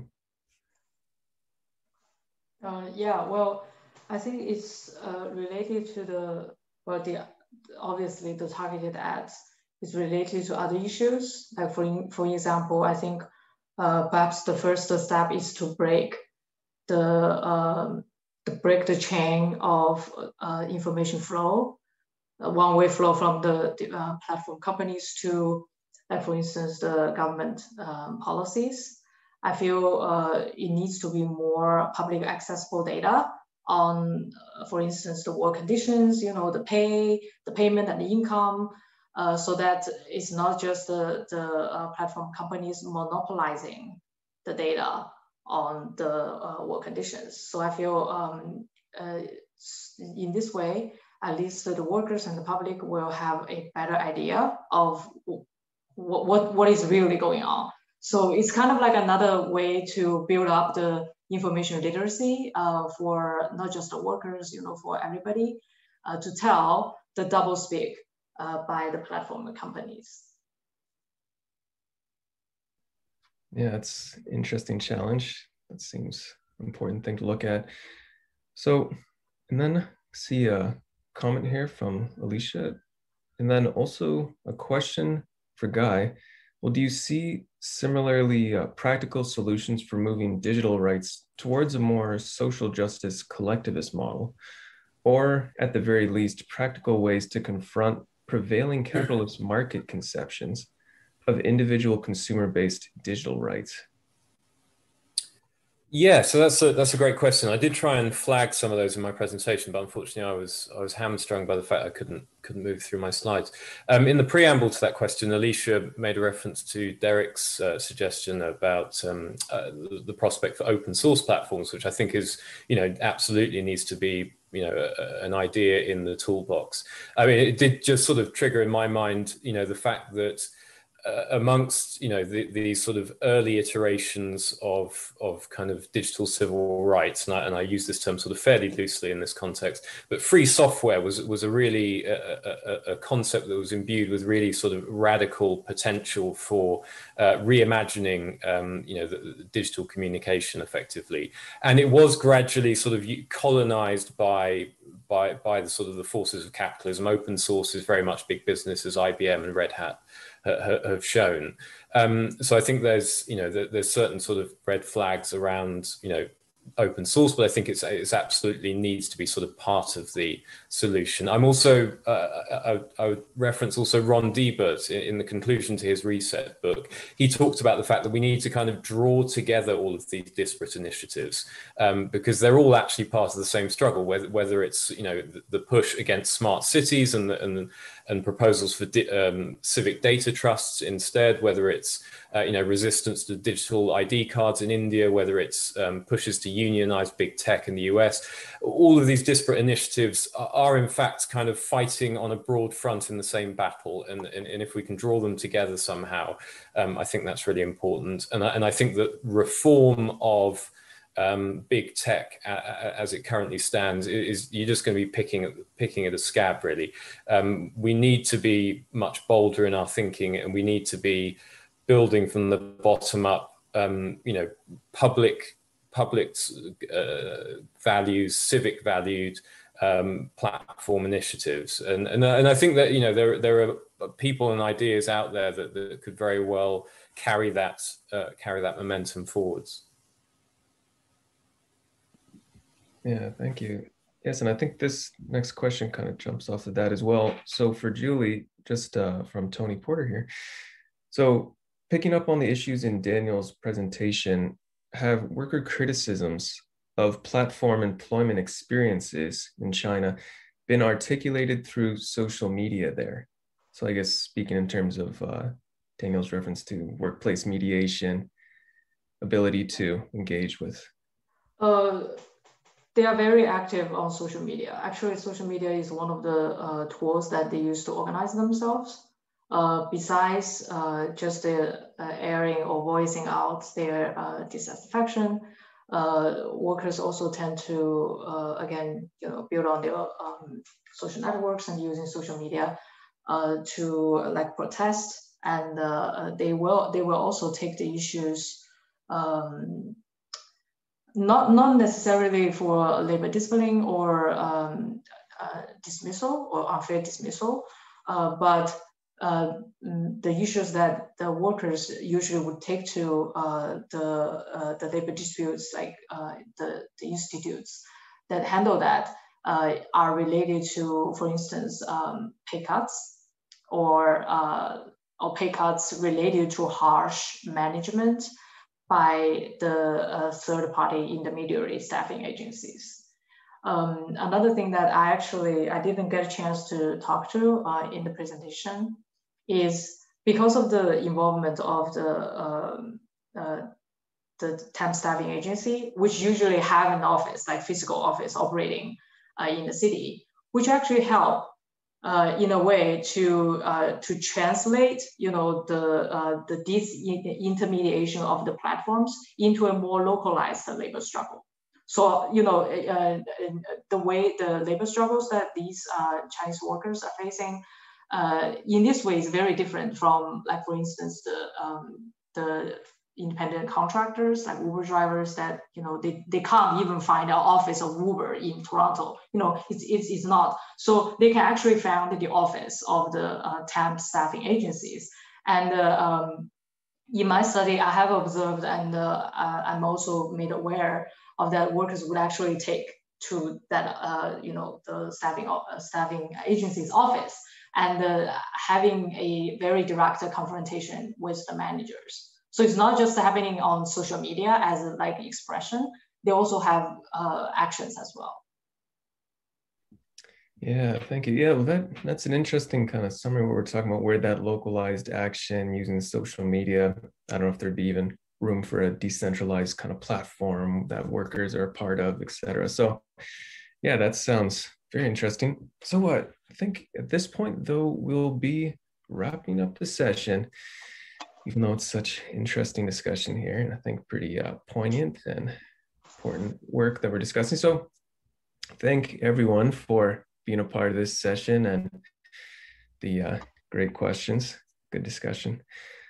Yeah, well, I think it's related to obviously the targeted ads is related to other issues. Like for example, I think perhaps the first step is to break the chain of information flow, one-way flow from the platform companies to, like for instance, the government policies. I feel it needs to be more public accessible data on, for instance, the work conditions, the payment and the income, so that it's not just the platform companies monopolizing the data on the work conditions. So I feel in this way, at least the workers and the public will have a better idea of what is really going on. So it's kind of like another way to build up the information literacy for not just the workers, for everybody, to tell the doublespeak by the platform companies. Yeah, it's an interesting challenge. That seems an important thing to look at. So, and then see a comment here from Alicia, and then also a question for Guy. Well, do you see similarly practical solutions for moving digital rights towards a more social justice collectivist model, or at the very least, practical ways to confront prevailing capitalist market conceptions of individual consumer-based digital rights? Yeah, so that's a great question. I did try and flag some of those in my presentation, but unfortunately I was hamstrung by the fact I couldn't move through my slides. In the preamble to that question, Alicia made a reference to Derek's suggestion about the prospect for open source platforms, which I think is, absolutely needs to be, an idea in the toolbox. I mean, it did just sort of trigger in my mind, the fact that amongst these sort of early iterations of kind of digital civil rights, and I use this term sort of fairly loosely in this context, but free software was a really a concept that was imbued with really sort of radical potential for reimagining the digital communication effectively, and it was gradually sort of colonized by the sort of the forces of capitalism. Open source is very much big business, as IBM and Red Hat have shown. So I think there's certain sort of red flags around open source, but I think it's absolutely needs to be sort of part of the solution. I'm also I would reference also Ron Deibert in the conclusion to his Reset book. He talked about the fact that we need to kind of draw together all of these disparate initiatives because they're all actually part of the same struggle. Whether it's the push against smart cities and proposals for civic data trusts instead, whether it's resistance to digital ID cards in India, whether it's pushes to unionize big tech in the US. All of these disparate initiatives are in fact kind of fighting on a broad front in the same battle, and if we can draw them together somehow, I think that's really important. And I think that reform of big tech as it currently stands is you're just going to be picking at a scab, really. We need to be much bolder in our thinking, and we need to be building from the bottom up, public values, civic valued platform initiatives, and I think that there are people and ideas out there that could very well carry that momentum forwards. Yeah, thank you. Yes, and I think this next question kind of jumps off of that as well. So for Julie, just from Tony Porter here. So picking up on the issues in Daniel's presentation, have worker criticisms of platform employment experiences in China been articulated through social media there? So I guess speaking in terms of Daniel's reference to workplace mediation, ability to engage with. They are very active on social media. Actually, social media is one of the tools that they use to organize themselves. Besides just airing or voicing out their dissatisfaction, workers also tend to, again, build on their social networks and using social media to protest, and they will also take the issues. Not necessarily for labor discipline or dismissal or unfair dismissal, but the issues that the workers usually would take to the labor disputes, like the institutes that handle that, are related to, for instance, pay cuts or pay cuts related to harsh management by the third-party intermediary staffing agencies. Another thing that I didn't get a chance to talk to in the presentation is because of the involvement of the temp staffing agency, which usually have an office, like physical office operating in the city, which actually help in a way to translate, the disintermediation of the platforms into a more localized labor struggle. So, the way the labor struggles that these Chinese workers are facing in this way is very different from, like, for instance, the independent contractors like Uber drivers that, you know, they can't even find an office of Uber in Toronto. You know, it's not. So they can actually find the office of the temp staffing agencies. And in my study, I have observed, and I'm also made aware of that workers would actually take to that, you know, the staffing agency's office and having a very direct confrontation with the managers. So it's not just happening on social media as a like expression, they also have actions as well. Yeah, thank you. Yeah, well, that's an interesting kind of summary where we're talking about where that localized action using social media. I don't know if there'd be even room for a decentralized kind of platform that workers are a part of, et cetera. So yeah, that sounds very interesting. So what I think at this point, though, we'll be wrapping up the session, even though it's such interesting discussion here, and I think pretty poignant and important work that we're discussing. So thank everyone for being a part of this session and the great questions. Good discussion.